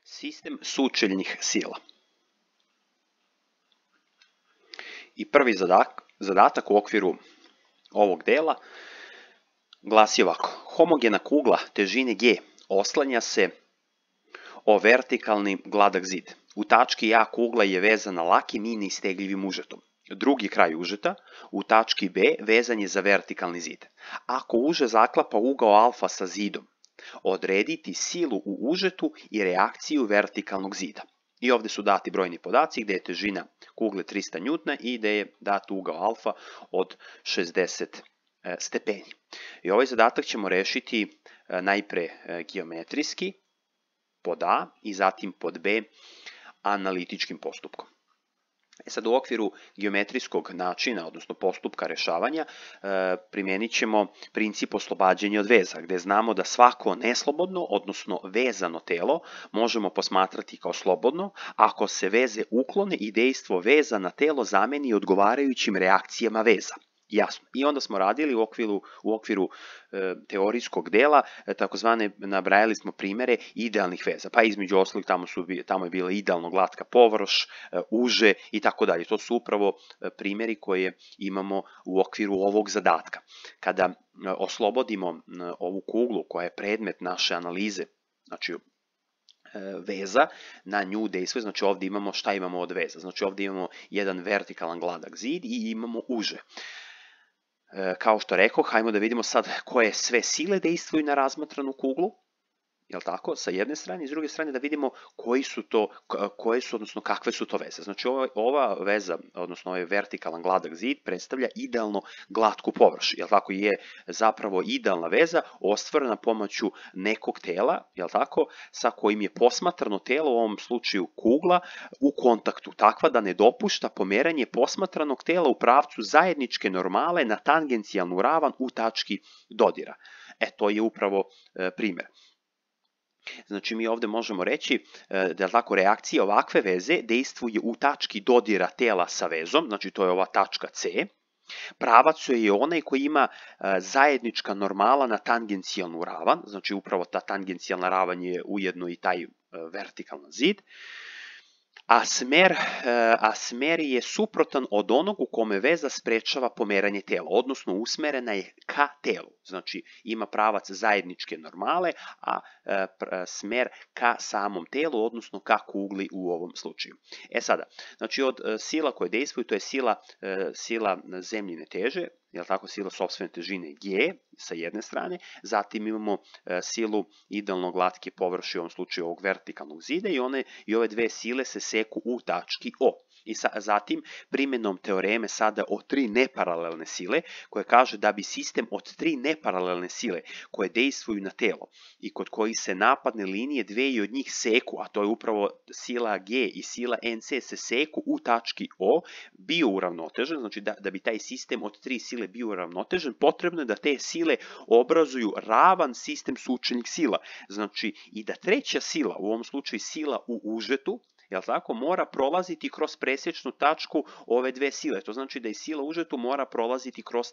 Sistem sučeljnih sila. I prvi zadatak u okviru ovog dela glasi ovako. Homogena kugla težine G oslanja se o vertikalni gladak zid. U tački A kugla je vezana lakim i neistegljivim užetom. Drugi kraj užeta u tački B vezan je za vertikalni zid. Ako uže zaklapa ugao alfa sa zidom, odrediti silu u užetu i reakciju vertikalnog zida. I ovde su dati brojni podaci gde je težina kugle 300 N i gde je dat ugao alfa od 60 stepeni. I ovaj zadatak ćemo rešiti najpre geometrijski, pod A, i zatim pod B analitičkim postupkom. Sad u okviru geometrijskog načina, odnosno postupka rešavanja, primenit ćemo princip oslobađanja od veza, gde znamo da svako neslobodno, odnosno vezano telo, možemo posmatrati kao slobodno ako se veze uklone i dejstvo veza na telo zameni odgovarajućim reakcijama veza. Jasno. I onda smo radili u okviru teorijskog dela, takozvane, nabrajali smo primere idealnih veza, pa između ostalih tamo je bila idealno glatka površ, uže i tako dalje. To su upravo primeri koje imamo u okviru ovog zadatka. Kada oslobodimo ovu kuglu koja je predmet naše analize, znači veza, na nju dejstvuje, znači ovde imamo, šta imamo od veza? Znači ovde imamo jedan vertikalan gladak zid i imamo uže. Kao što rekao, hajmo da vidimo sad koje sve sile dejstvuju na razmatranu kuglu, jel tako, sa jedne strane, i s druge strane da vidimo odnosno kakve su to veze. Znači ova veza, odnosno ovaj vertikalan gladak zid predstavlja idealno glatku površ, jel tako, je zapravo idealna veza ostvarena pomoću nekog tela, jel tako, sa kojim je posmatrano telo, u ovom slučaju kugla, u kontaktu, takva da ne dopušta pomeranje posmatranog tela u pravcu zajedničke normale na tangencijalnu ravan u tački dodira. To je upravo primer. Znači mi ovde možemo reći da tako reakcija ovakve veze dejstvuje u tački dodira tela sa vezom, znači to je ova tačka C. Pravac je onaj koji ima zajednička normala na tangencijalnu ravan, znači upravo ta tangencijalna ravan je ujedno i taj vertikalan zid. A smer je suprotan od onog u kome veza sprečava pomeranje tela, odnosno usmerena je ka telu. Znači ima pravac zajedničke normale, a smer ka samom telu, odnosno ka kugli u ovom slučaju. Sada, znači od sila koje dejstvuju, to je sila zemljine teže, jel tako, sila sopstvene težine G sa jedne strane, zatim imamo silu idealno glatke površi, u ovom slučaju ovog vertikalnog zida, i ove dve sile se seku u tački O. I zatim primenom teoreme sada o tri neparalelne sile, koje kaže da bi sistem od tri neparalelne sile koje dejstvuju na telo i kod kojih se napadne linije dve od njih seku, a to je upravo sila G i sila NC se seku u tački O, bio uravnotežen. Znači da bi taj sistem od tri sile bio uravnotežen, potrebno je da te sile obrazuju ravan sistem sučeljnih sila. Znači i da treća sila, u ovom slučaju sila u užetu, jel tako, mora prolaziti kroz presečnu tačku ove dve sile. To znači da i sila u užetu mora prolaziti kroz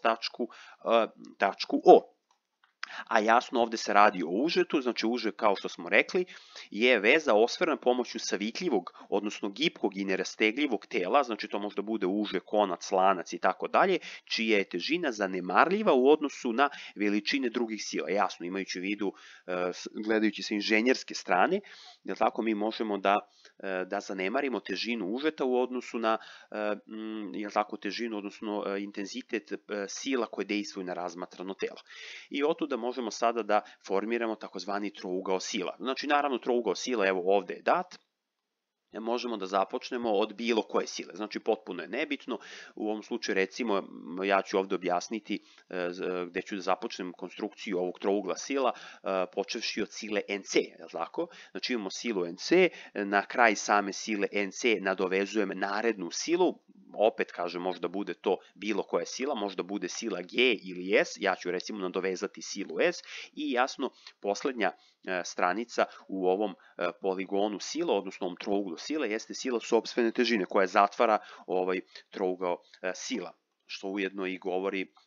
tačku O. A jasno, ovde se radi o užetu, znači uže, kao što smo rekli, je veza ostvarena pomoću savikljivog, odnosno gipkog i nerastegljivog tela, znači to možda bude uže, konac, lanac i tako dalje, čija je težina zanemarljiva u odnosu na veličine drugih sila. Jasno, imajući u vidu, gledajući sa inženjerske strane, jel tako, mi možemo da zanemarimo težinu užeta u odnosu na, jel tako, težinu, odnosno intenzitet sila koje dejstvuju na razmatrano telo. I otuda možemo sada da formiramo takozvani trougao sila. Znači, naravno, trougao sila, evo ovde je dat, možemo da započnemo od bilo koje sile. Znači, potpuno je nebitno. U ovom slučaju, recimo, ja ću ovde objasniti gde ću da započnem konstrukciju ovog trougla sila, počevši od sile NC, je li tako? Znači, imamo silu NC, na kraj same sile NC nadovezujem narednu silu, opet kažem, možda bude to bilo koja sila, možda bude sila G ili S, ja ću recimo nadovezati silu S i jasno, poslednja stranica u ovom poligonu sila, odnosno ovom trouglu sila, jeste sila sopstvene težine koja zatvara ovaj trougao sila, što ujedno i govori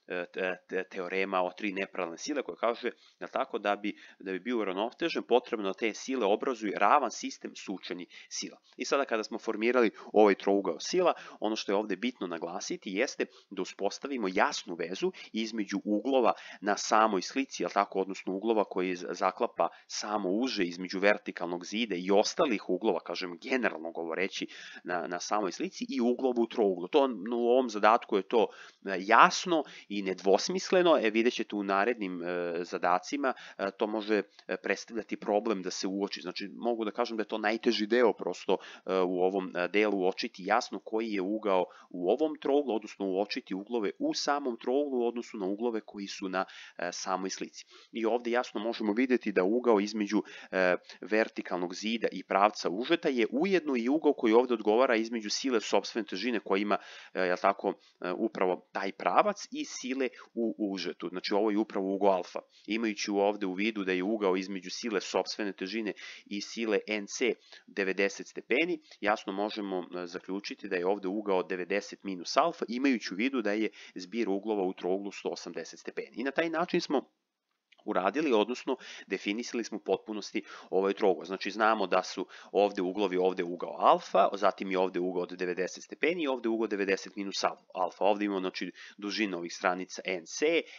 teorema o 3 neparalelne sile koja kaže tako, da bi bio uravnotežen potrebno da te sile obrazuju ravan sistem sučelnih sila. I sada kada smo formirali ovaj trougao sila, ono što je ovde bitno naglasiti jeste da uspostavimo jasnu vezu između uglova na samoj slici, tako, odnosno uglova koji zaklapa samo uže između vertikalnog zida i ostalih uglova, kažem generalno govoreći na samoj slici, i uglova u trouglu. To u ovom zadatku je to jasno i nedvosmisleno, vidjet ćete u narednim zadacima, to može predstavljati problem da se uoči. Znači, mogu da kažem da je to najteži deo prosto u ovom delu, uočiti jasno koji je ugao u ovom trouglu, odnosno uočiti uglove u samom trouglu u odnosu na uglove koji su na samoj slici. I ovde jasno možemo vidjeti da ugao između vertikalnog zida i pravca užeta je ujedno i ugao koji ovde odgovara između sile sopstvene težine koja ima, tako, upravo taj pravac i sile u užetu. Znači, ovo je upravo ugao alfa. Imajući ovde u vidu da je ugao između sile sopstvene težine i sile NC 90 stepeni, jasno možemo zaključiti da je ovde ugao 90 minus alfa, imajući u vidu da je zbir uglova u trouglu 180 stepeni. I na taj način smo uradili, odnosno definisali smo u potpunosti ovaj trougao. Znači, znamo da su ovde uglovi, ovde ugao alfa, zatim je ovde ugao od 90 stepeni i ovde ugao 90 minus alfa. Ovde imamo, znači, dužinu ovih stranica NC,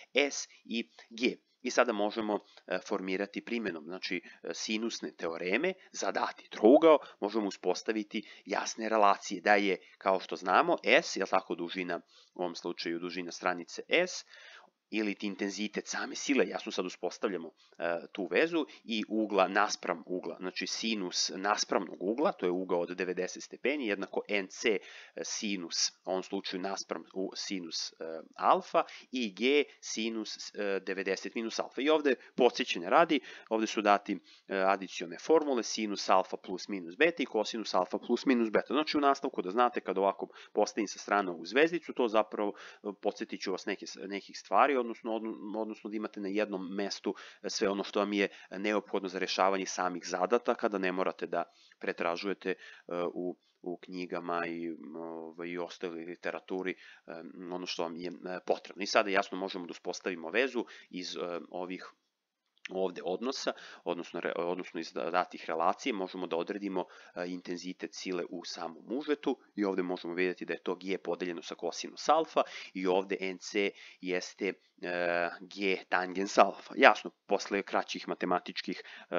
S i G. I sada možemo formirati primjenom, znači, sinusne teoreme za dati trougao, možemo uspostaviti jasne relacije, da je, kao što znamo, S, je tako, dužina, u ovom slučaju dužina stranice S, ili intenzitet same sile, jasno sad uspostavljamo tu vezu, i ugla naspram ugla, znači sinus naspramnog ugla, to je ugao od 90 stepeni, jednako NC sinus, u ovom slučaju naspram sinus alfa, i G sinus 90 minus alfa. I ovde podsjećanja radi, ovde su dati adicione formule, sinus alfa plus minus beta i kosinus alfa plus minus beta. Znači, u nastavku da znate, kad ovako postavim sa strane ovu zvezdicu, to zapravo podsjetit ću vas nekih stvari, odnosno da imate na jednom mestu sve ono što vam je neophodno za rešavanje samih zadataka, da ne morate da pretražujete u knjigama i ostaloj literaturi ono što vam je potrebno. I sada jasno možemo da uspostavimo vezu iz ovih ovde odnosa, odnosno iz datih relacije, možemo da odredimo intenzitet sile u samom užetu i ovde možemo vidjeti da je to G podeljeno sa kosinus alfa i ovde NC jeste G tangens alfa. Jasno, posle kraćih matematičkih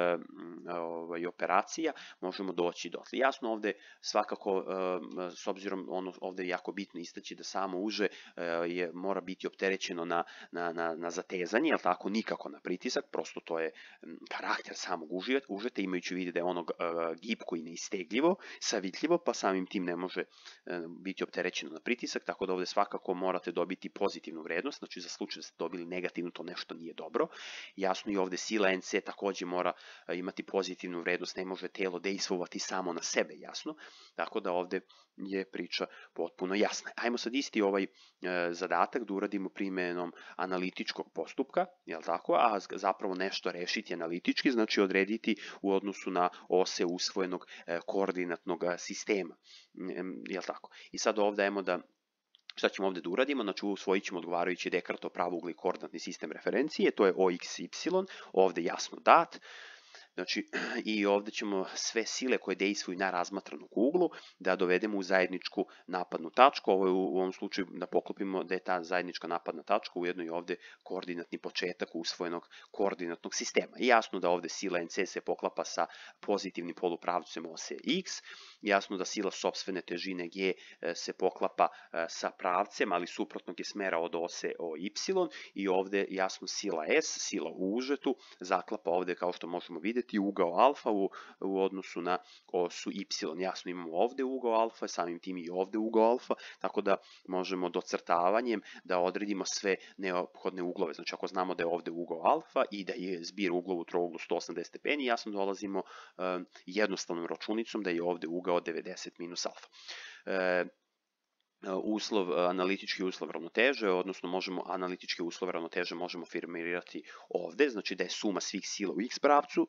operacija možemo doći dotle. Jasno, ovde svakako, s obzirom, ovde je jako bitno istaći da samo uže mora biti opterećeno na zatezanje, jel tako, nikako na pritisak, prosto to je karakter samog užeta, imajući u vidu da je ono gibko i neistegljivo, savitljivo, pa samim tim ne može biti opterećeno na pritisak, tako da ovde svakako morate dobiti pozitivnu vrednost, znači za slučaj da ste dobili negativnu, to nešto nije dobro. Jasno, i ovde sila NC takođe mora imati pozitivnu vrednost, ne može telo dejstvovati samo na sebe, jasno, tako da ovde je priča potpuno jasna. Ajmo sad isti ovaj zadatak da uradimo primenom analitičkog postupka, jel tako, a zapravo nešto rešiti analitički, znači odrediti u odnosu na ose usvojenog koordinatnog sistema, jel tako. I sad ovde ajmo da šta ćemo ovde da uradimo? Znači, usvojit ćemo odgovarajući Descartov pravougli koordinatni sistem referencije, to je OXY, ovde jasno dat. Znači, i ovde ćemo sve sile koje dejstvuju na razmatranog uglu da dovedemo u zajedničku napadnu tačku. Ovo je u ovom slučaju da poklopimo da je ta zajednička napadna tačka ujedno i ovde koordinatni početak usvojenog koordinatnog sistema. I jasno da ovde sila NC se poklapa sa pozitivnim polupravcem ose X, jasno da sila sopstvene težine G se poklapa sa pravcem, ali suprotnog je smera od ose OY, i ovde jasno sila S, sila u užetu, zaklapa ovde, kao što možemo vidjeti, ugao alfa u odnosu na osu y. Jasno, imamo ovde ugao alfa, samim tim i ovde ugao alfa, tako da možemo docrtavanjem da odredimo sve neophodne uglove. Znači, ako znamo da je ovde ugao alfa i da je zbir uglova u trouglu 180 stepeni, jasno dolazimo jednostavnom računicom da je ovde ugao 90 minus alfa. analitički uslov ravnoteže, odnosno analitički uslov ravnoteže možemo formirati ovde, znači da je suma svih sila u x pravcu,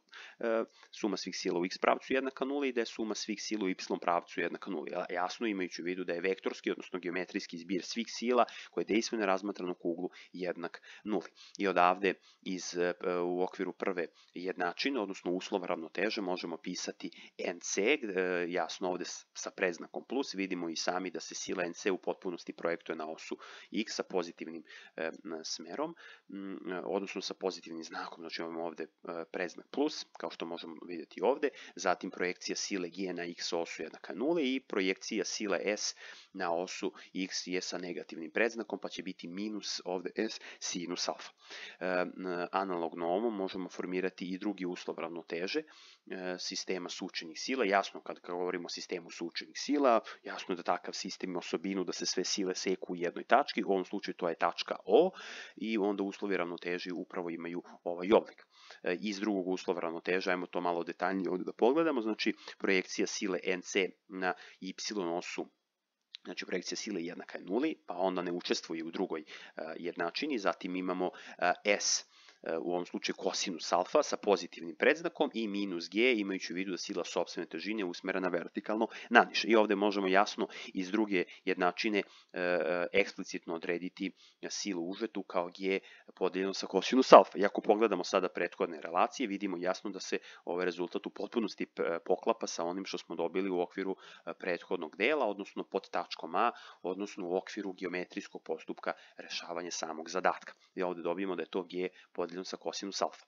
jednaka nuli i da je suma svih sila u y pravcu jednaka nuli. Jasno imajući u vidu da je vektorski, odnosno geometrijski zbir svih sila koje dejstveno razmatrano kuglu jednak nuli. I odavde u okviru prve jednačine, odnosno uslova ravnoteže, možemo pisati NC, jasno ovde sa predznakom plus, vidimo i sami da se sila NC u potpunosti projektuje na osu x sa pozitivnim smerom, odnosno sa pozitivnim znakom, znači imamo ovde predznak plus, kao što možemo vidjeti ovde, zatim projekcija sile G na x osu jednaka nuli i projekcija sile S na osu x je sa negativnim predznakom, pa će biti minus ovde S sinus alfa. Analogno ovom možemo formirati i drugi uslov ravnoteže sistema sučenih sila. Jasno, kad govorimo o sistemu sučenih sila, jasno da takav sistem ima osobinu da se sve sile seku u jednoj tački, u ovom slučaju to je tačka O, i onda uslovi ravnoteže upravo imaju ovaj oblik. Iz drugog uslova ravnoteže, ajmo to malo detaljnije ovdje da pogledamo, znači projekcija sile NC na y osu, znači projekcija sile jednaka je nuli, pa onda ne učestvuje u drugoj jednačini, zatim imamo S, u ovom slučaju kosinus alfa sa pozitivnim predznakom i minus g, imajući u vidu da sila sopstvene težine je usmerena vertikalno naniže. I ovde možemo jasno iz druge jednačine eksplicitno odrediti silu u užetu kao g podeljeno sa kosinus alfa. I ako pogledamo sada prethodne relacije, vidimo jasno da se ovaj rezultat u potpunosti poklapa sa onim što smo dobili u okviru prethodnog dela, odnosno pod tačkom A, odnosno u okviru geometrijskog postupka rešavanja samog zadatka. I ovde dobijemo da je to g podeljeno sa kosinus alfa.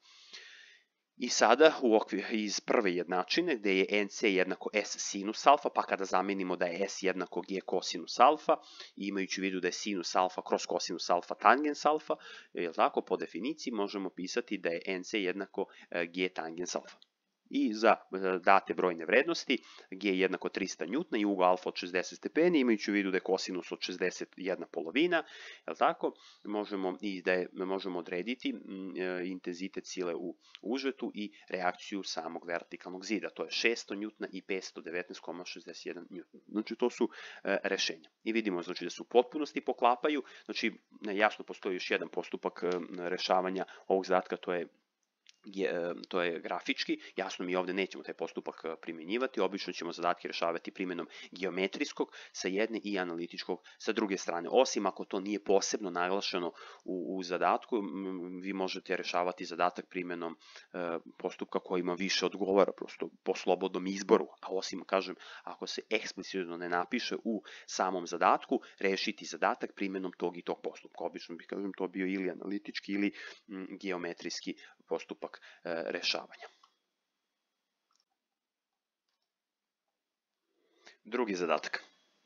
I sada iz prve jednačine gde je NC jednako S sinus alfa, pa kada zamenimo da je S jednako G kosinus alfa, imajući u vidu da je sinus alfa kroz kosinus alfa tangens alfa, tako, po definiciji možemo pisati da je NC jednako G tangens alfa. I za date brojne vrednosti, G je jednako 300 njutna i ugao alfa od 60 stepeni, imajući u vidu da je kosinus od 60 jedna polovina, tako, možemo odrediti intenzitet sile u užetu i reakciju samog vertikalnog zida. To je 600 njutna i 519,61 njutna. Znači, to su rešenja. I vidimo znači, da se u potpunosti poklapaju. Znači, jasno postoji još jedan postupak rešavanja ovog zadatka, to je grafički. Jasno, mi ovde nećemo taj postupak primjenjivati, obično ćemo zadatke rešavati primjenom geometrijskog sa jedne i analitičkog sa druge strane. Osim ako to nije posebno naglašeno u zadatku, vi možete rešavati zadatak primjenom postupka kojima više odgovara, prosto po slobodnom izboru. A osim, kažem, ako se eksplicitno ne napiše u samom zadatku, rešiti zadatak primjenom tog i tog postupka. Obično bih, kažem, to bio ili analitički ili geometrijski postupak rešavanja. Drugi zadatak.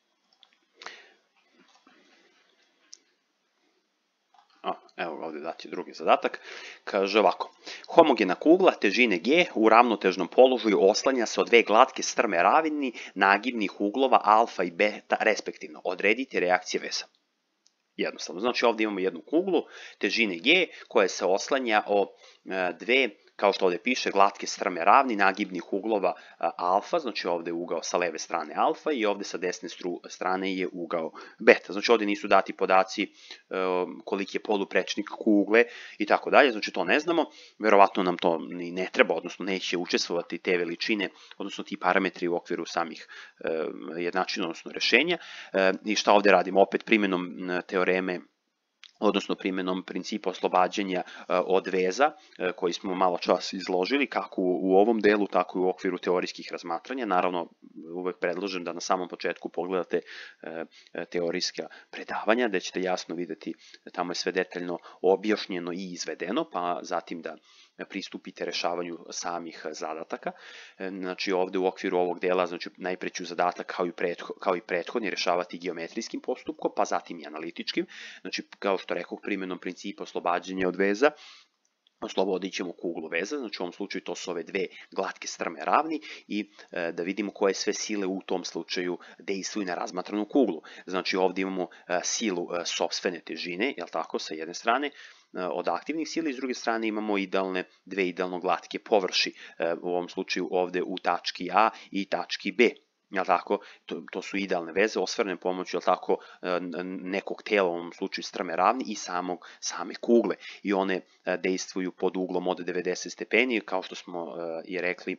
Evo ga ovdje dati drugi zadatak. Kaže ovako. Homogena kugla težine G u ravnotežnom položaju oslanja se od dve glatke strme ravni nagibnih uglova alfa i beta respektivno. Odredite reakcije veza. Jednostavno. Znači ovdje imamo jednu kuglu težine G koja se oslanja o dve, kao što ovdje piše, glatke strme ravni nagibnih uglova alfa, znači ovdje je ugao sa leve strane alfa i ovdje sa desne strane je ugao beta. Znači ovdje nisu dati podaci koliki je poluprečnik kugle i tako dalje, znači to ne znamo, verovatno nam to ni ne treba, odnosno neće učestvovati te veličine, odnosno ti parametri u okviru samih jednačina, odnosno rešenja. I šta ovdje radimo? Opet primjenom teoreme, odnosno primjenom principa oslobađanja od veza, koji smo malo čas izložili, kako u ovom delu, tako i u okviru teorijskih razmatranja. Naravno, uvek predlažem da na samom početku pogledate teorijska predavanja, gde ćete jasno videti da tamo je sve detaljno objašnjeno i izvedeno, pa zatim da pristupite rešavanju samih zadataka. Znači ovde u okviru ovog dela, znači najpre ću zadatak kao i prethodni rešavati geometrijskim postupkom, pa zatim i analitičkim. Znači kao što rekoh, primjenom principa oslobađanja od veza, oslobodit ćemo kuglu veza, znači u ovom slučaju to su ove dve glatke strme ravni i da vidimo koje sve sile u tom slučaju dejstvuju na razmatranu kuglu. Znači ovdje imamo silu sopstvene težine, jel tako, sa jedne strane, od aktivnih sila i s druge strane imamo dve idealno glatke površi, u ovom slučaju ovde u tački A i tački B. jel tako, to su idealne veze, ostvarene pomoću, jel tako, nekog tela, u ovom slučaju strme ravni i same kugle. I one dejstvuju pod uglom od 90 stepeni, kao što smo i rekli,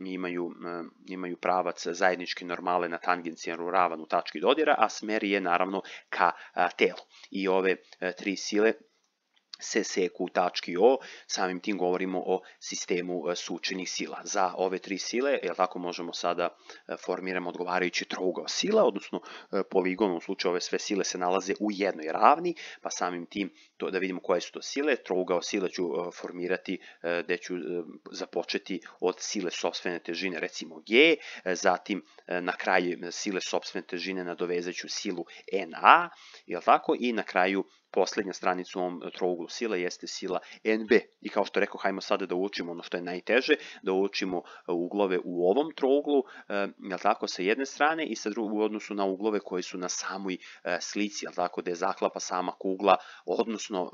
imaju pravac zajedničke normale na tangencijalnu ravan u tački dodira, a smer je naravno ka telu. I ove tri sile se seku u tački O, samim tim govorimo o sistemu sučenih sila. Za ove tri sile, jel tako, možemo sada formiramo odgovarajući trougao sila, odnosno poligon, u slučaju ove sve sile se nalaze u jednoj ravni, pa samim tim da vidimo koje su to sile. Trougao sila ću formirati gde ću započeti od sile sopstvene težine, recimo G, zatim na kraju sile sopstvene težine nadovezaću silu NA, jel tako, i na kraju poslednja stranica u ovom trouglu sila jeste sila NB. I kao što rekao, hajmo sada da učimo ono što je najteže, da učimo uglove u ovom trouglu, jel tako, sa jedne strane i u odnosu na uglove koji su na samoj slici, jel tako, gde zaklapa sama kugla, odnosno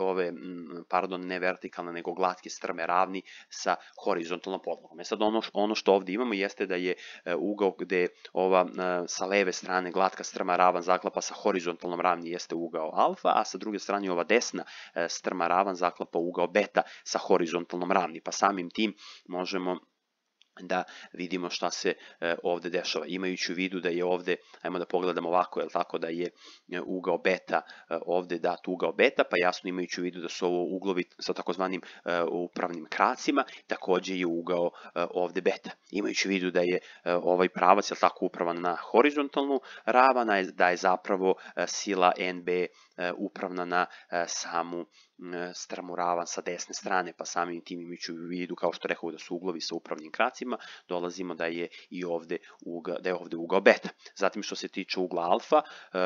ne vertikalne, nego glatke strme ravni sa horizontalnom podlogom. Sad ono što ovde imamo jeste da je ugao gde ova sa leve strane glatka strma ravan zaklapa sa horizontalnom ravni jeste ugao alfa, a sa druge strane ova desna strma ravan zaklapa ugao beta sa horizontalnom ravni, pa samim tim možemo da vidimo šta se ovde dešava. Imajući u vidu da je ovde, ajmo da pogledamo ovako, jel tako, da je ugao beta, ovde dat ugao beta, pa jasno imajući u vidu da su ovo uglovi sa takozvanim upravnim kracima, takođe je ugao ovde beta. Imajući u vidu da je ovaj pravac, jel tako, upravan na horizontalnu ravan, da je zapravo sila NB upravna na samu strmu ravan sa desne strane, pa samim tim imajući u vidu, kao što rekao, da su uglovi sa upravnim kracima, dolazimo da je i ovde ugao beta. Zatim što se tiče ugla alfa,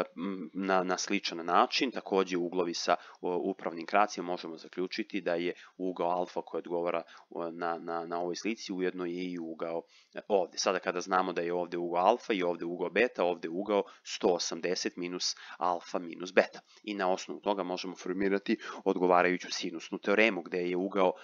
na sličan način, takođe uglovi sa upravnim kracima možemo zaključiti da je ugao alfa koji odgovara na ovoj slici, ujedno je i ugao ovde. Sada kada znamo da je ovde ugao alfa i ovde ugao beta, ovde ugao 180 minus alfa minus beta. I na osnovu toga možemo formirati odgovarajuću sinusnu teoremu, gde je ugao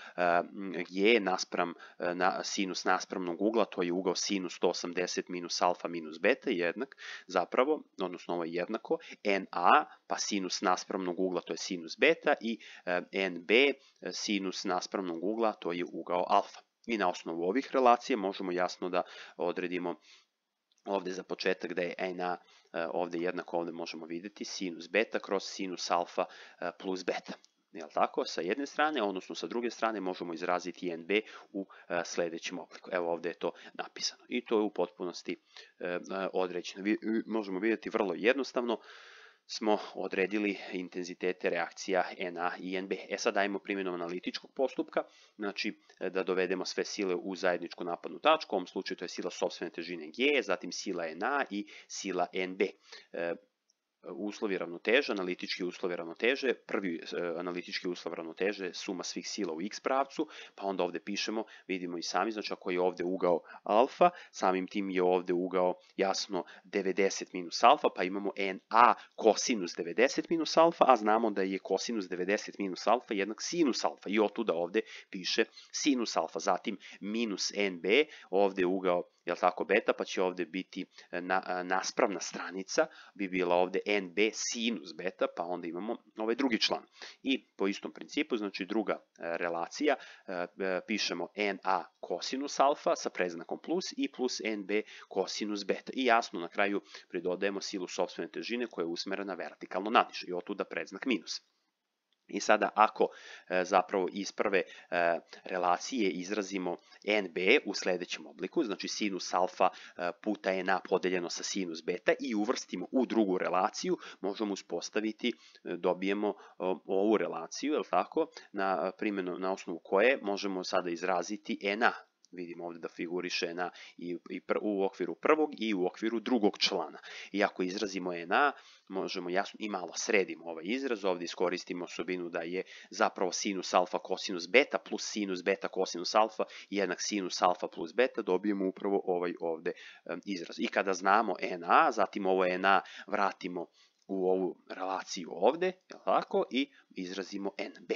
G naspram sinus naspramnog ugla, to je ugao sinus 180 minus alfa minus beta jednak, zapravo, odnosno ovo je jednako, NA, pa sinus naspramnog ugla, to je sinus beta, i NB, sinus naspramnog ugla, to je ugao alfa. I na osnovu ovih relacija možemo jasno da odredimo ovde za početak da je NA ovde jednako, ovde možemo videti sinus beta kroz sinus alfa plus beta. Jel tako, sa jedne strane, odnosno sa druge strane možemo izraziti NB u sledećem obliku. Evo ovde je to napisano i to je u potpunosti određeno. Možemo vidjeti vrlo jednostavno smo odredili intenzitete reakcija NA i NB. Sad dajemo primjenom analitičkog postupka, znači da dovedemo sve sile u zajedničku napadnu tačku, u ovom slučaju to je sila sopstvene težine G, zatim sila NA i sila NB. Uslovi ravnoteže, analitički uslovi ravnoteže, prvi analitički uslov ravnoteže suma svih sila u x pravcu, pa onda ovde pišemo, vidimo i sami, znači ako je ovde ugao alfa, samim tim je ovde ugao jasno 90 minus alfa, pa imamo NA kosinus 90 minus alfa, a znamo da je kosinus 90 minus alfa jednak sinus alfa i otuda ovde piše sinus alfa, zatim minus NB, ovde je ugao, jel tako, beta, pa će ovde biti naspravna stranica, bi bila ovde NB sinus beta, pa onda imamo ovaj drugi član. I po istom principu, znači druga relacija, pišemo NA kosinus alfa sa predznakom plus i plus NB kosinus beta. I jasno na kraju pridodajemo silu sopstvene težine koja je usmerena vertikalno naniže i otuda predznak minus. I sada ako zapravo iz prve relacije izrazimo NB u sledećem obliku, znači sinus alfa puta NA podeljeno sa sinus beta i uvrstimo u drugu relaciju, možemo uspostaviti, dobijemo ovu relaciju, je li tako, na osnovu koje možemo sada izraziti NA. Vidimo ovde da figuriše NA u okviru prvog i u okviru drugog člana. I ako izrazimo NA, možemo jasno i malo sredimo ovaj izraz, ovde iskoristimo osobinu da je zapravo sinus alfa kosinus beta plus sinus beta kosinus alfa jednak sinus alfa plus beta, dobijemo upravo ovaj ovde izraz. I kada znamo NA, zatim ovo NA vratimo u ovu relaciju ovde, je li tako, i izrazimo NB.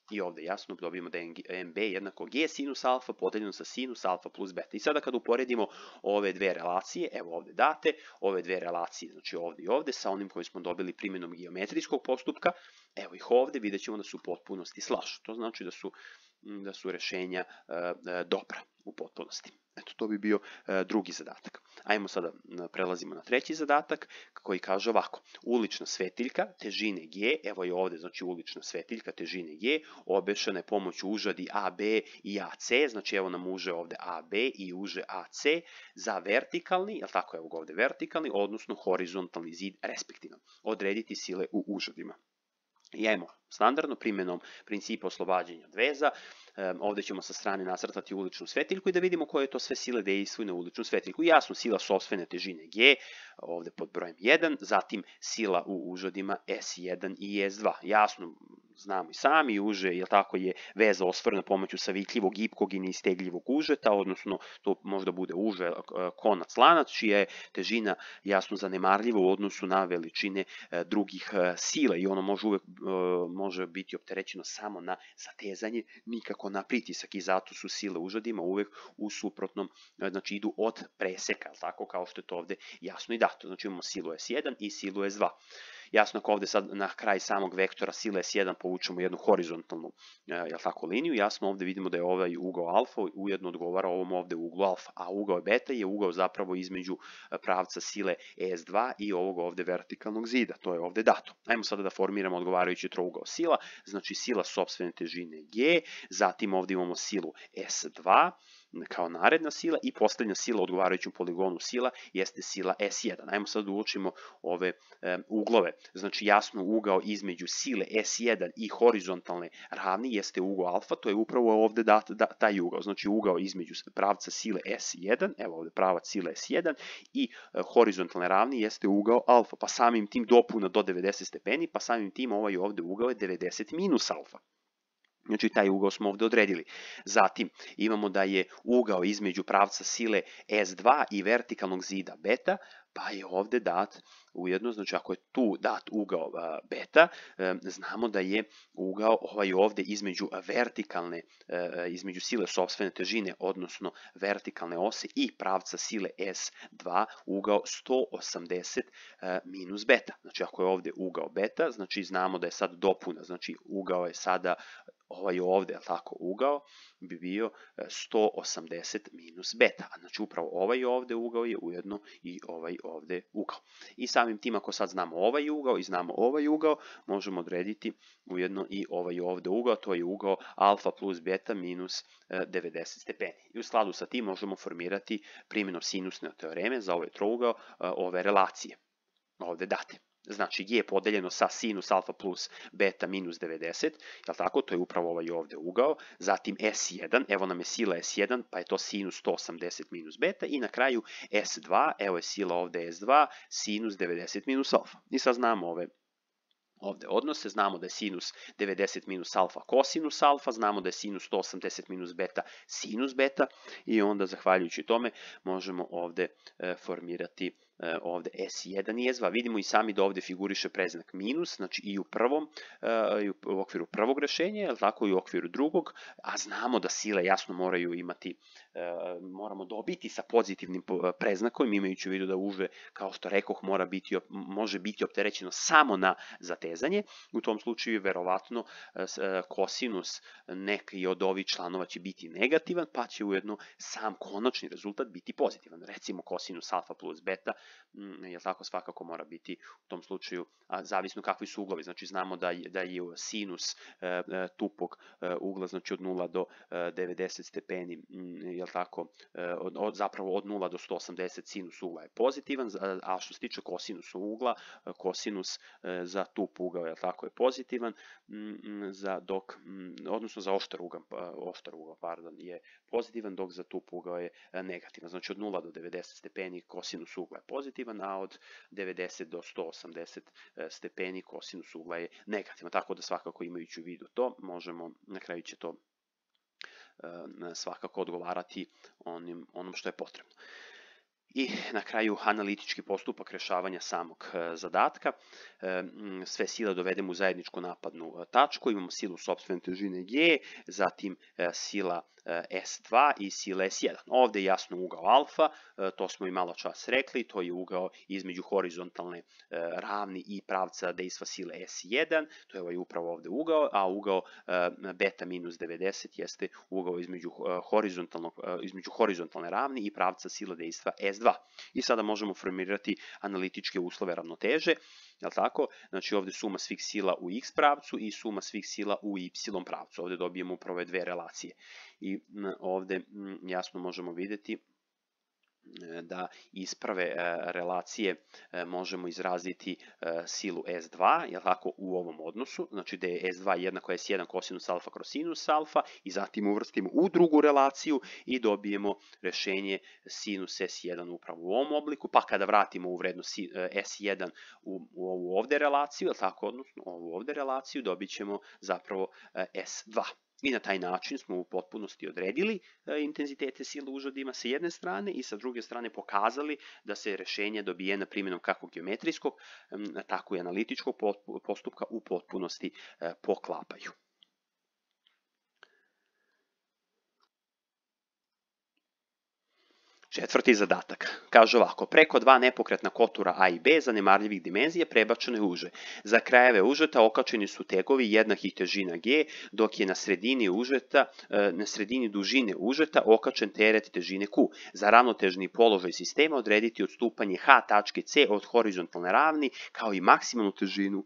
I ovde jasno dobijemo da je MB jednako G sinus alfa podeljeno sa sinus alfa plus beta. I sada kada uporedimo ove dve relacije, evo ovde date, ove dve relacije, znači ovde i ovde, sa onim koje smo dobili primjenom geometrijskog postupka, evo ih ovde, vidjet ćemo da su u potpunosti slažu. To znači da su rešenja dobra u potpunosti. Eto, to bi bio drugi zadatak. Ajmo sada, prelazimo na treći zadatak koji kaže ovako. Ulična svetiljka težine G, evo je ovde, znači ulična svetiljka težine G, obešena je pomoću užadi AB i AC, znači evo nam uže ovde AB i uže AC za vertikalni, jel tako, evo ga ovde vertikalni, odnosno horizontalni zid respektivno. Odrediti sile u užadima. I ajmo, standardno primjenom principa oslobađanja od veza, ovde ćemo sa strane nacrtati uličnu svetiljku i da vidimo koje to sve sile dejstvuju na uličnu svetiljku. Jasno, sila sopstvene težine G, ovde pod brojem 1, zatim sila u užadima S1 i S2. Jasno, znamo i sami, uže, jel tako, je veza ostvarena pomoću savitljivog, gipkog i neistegljivog užeta, odnosno to možda bude uže konac lanac, čija je težina jasno zanemarljiva u odnosu na veličine drugih sila i ono može biti opterećeno samo na zatezanje, nikako na pritisak i zato su sile užadima uvek u suprotnom, znači idu od preseka, tako kao što je to ovde jasno i dato. Znači imamo silu S1 i silu S2. Jasno, ako ovde sad na kraj samog vektora sile S1 povučemo jednu horizontalnu liniju, jasno ovde vidimo da je ovaj ugao alfa ujedno odgovara ovom ovde uglu alfa, a ugao beta je ugao zapravo između pravca sile S2 i ovog ovde vertikalnog zida, to je ovde dato. Ajmo sada da formiramo odgovarajući trougao sila, znači sila sopstvene težine G, zatim ovde imamo silu S2, kao naredna sila i poslednja sila u odgovarajućem poligonu sila jeste sila S1. Ajmo sad da uočimo ove uglove. Znači jasno ugao između sile S1 i horizontalne ravni jeste ugao alfa, to je upravo ovde taj ugao. Znači ugao između pravca sile S1, evo ovde pravac sile S1 i horizontalne ravni jeste ugao alfa, pa samim tim dopuna do 90 stepeni, pa samim tim ovaj ovde ugao je 90 minus alfa. Znači taj ugao smo ovde odredili. Zatim imamo da je ugao između pravca sile S2 i vertikalnog zida beta, pa je ovde dat ujedno, znači ako je tu dat ugao beta, znamo da je ugao ovaj ovde između između sile sopstvene težine, odnosno vertikalne ose i pravca sile S2 ugao 180 minus beta. Znači ako je ovde ugao beta, znači znamo da je sad dopuna, znači ugao je sada ovaj ovde, tako, ugao bi bio 180 minus beta. Znači upravo ovaj ovde ugao je ujedno i ovaj ovde ugao. I samim tim ako sad znamo ovaj ugao i znamo ovaj ugao, možemo odrediti ujedno i ovaj ovde ugao, to je ugao alfa plus beta minus 90 stepeni. I u skladu sa tim možemo formirati primjenom sinusne teoreme za ovaj trougao ove relacije. Ovde date. Znači G je podeljeno sa sinus alfa plus beta minus 90, jel tako, to je upravo ovaj ovde ugao, zatim S1, evo nam je sila S1, pa je to sinus 180 minus beta i na kraju S2, evo je sila ovde S2, sinus 90 minus alfa. I sad znamo ovde odnose, znamo da je sinus 90 minus alfa kosinus alfa, znamo da je sinus 180 minus beta sinus beta i onda zahvaljujući tome možemo ovde formirati ovde S1 i S2. Vidimo i sami da ovde figuriše preznak minus, znači i u okviru prvog rešenja, jel tako, i u okviru drugog, a znamo da sile jasno moraju imati, moramo dobiti sa pozitivnim preznakom, imajući u vidu da uže, kao što rekoh, može biti opterećeno samo na zatezanje. U tom slučaju verovatno kosinus neki od ovih članova će biti negativan, pa će ujedno sam konačni rezultat biti pozitivan. Recimo kosinus alfa plus beta, jel tako, svakako mora biti u tom slučaju, zavisno kakvi su uglovi. Znači znamo da je sinus tupog ugla, znači od 0 do 90 stepeni, jel tako, zapravo od 0 do 180 sinus ugla je pozitivan, a što se tiče kosinusa ugla, kosinus za tup ugao, jel tako, je pozitivan, odnosno za oštar ugao, je pozitivan, dok za tup ugao je negativan. Znači od 0 do 90 stepeni kosinus ugla je pozitivan, a od 90 do 180 stepeni kosinus ugla je negativan. Tako da svakako imajući u vidu to, možemo, na kraju će to svakako odgovarati onom što je potrebno. I na kraju analitički postupak rešavanja samog zadatka. Sve sile dovedemo u zajedničku napadnu tačku, imamo silu sopstvene težine G, zatim sila S2 i sila S1. Ovde je jasno ugao alfa, to smo i malo čas rekli, to je ugao između horizontalne ravni i pravca dejstva sile S1, to je ovaj upravo ovde ugao, a ugao beta minus 90 jeste ugao između horizontalne ravni i pravca sile dejstva S2. I sada možemo formirati analitičke uslove ravnoteže, jel tako? Znači ovde suma svih sila u x pravcu i suma svih sila u y pravcu. Ovde dobijemo upravo dve relacije. I ovde jasno možemo vidjeti da iz prve relacije možemo izraziti silu S2, jel tako, u ovom odnosu, znači da je S2 jednako S1 kosinus alfa kroz sinus alfa i zatim uvrstimo u drugu relaciju i dobijemo rešenje sinus S1 upravo u ovom obliku, pa kada vratimo u vrednost S1 u ovu ovde relaciju, jel tako, odnosno ovu ovde relaciju, dobit ćemo zapravo S2. I na taj način smo u potpunosti odredili intenzitete sile u užadima sa jedne strane i sa druge strane pokazali da se rešenje dobijena primjenom kako geometrijskog, tako i analitičkog postupka u potpunosti poklapaju. Četvrti zadatak. Kaže ovako, preko dva nepokretna kotura A i B zanemarljivih dimenzija prebačeno je uže. Za krajeve užeta okačeni su tegovi jednakih težina G, dok je na sredini dužine užeta okačen teret težine Q. Za ravnotežni položaj sistema odrediti odstupanje H tačke C od horizontalne ravni kao i maksimalnu težinu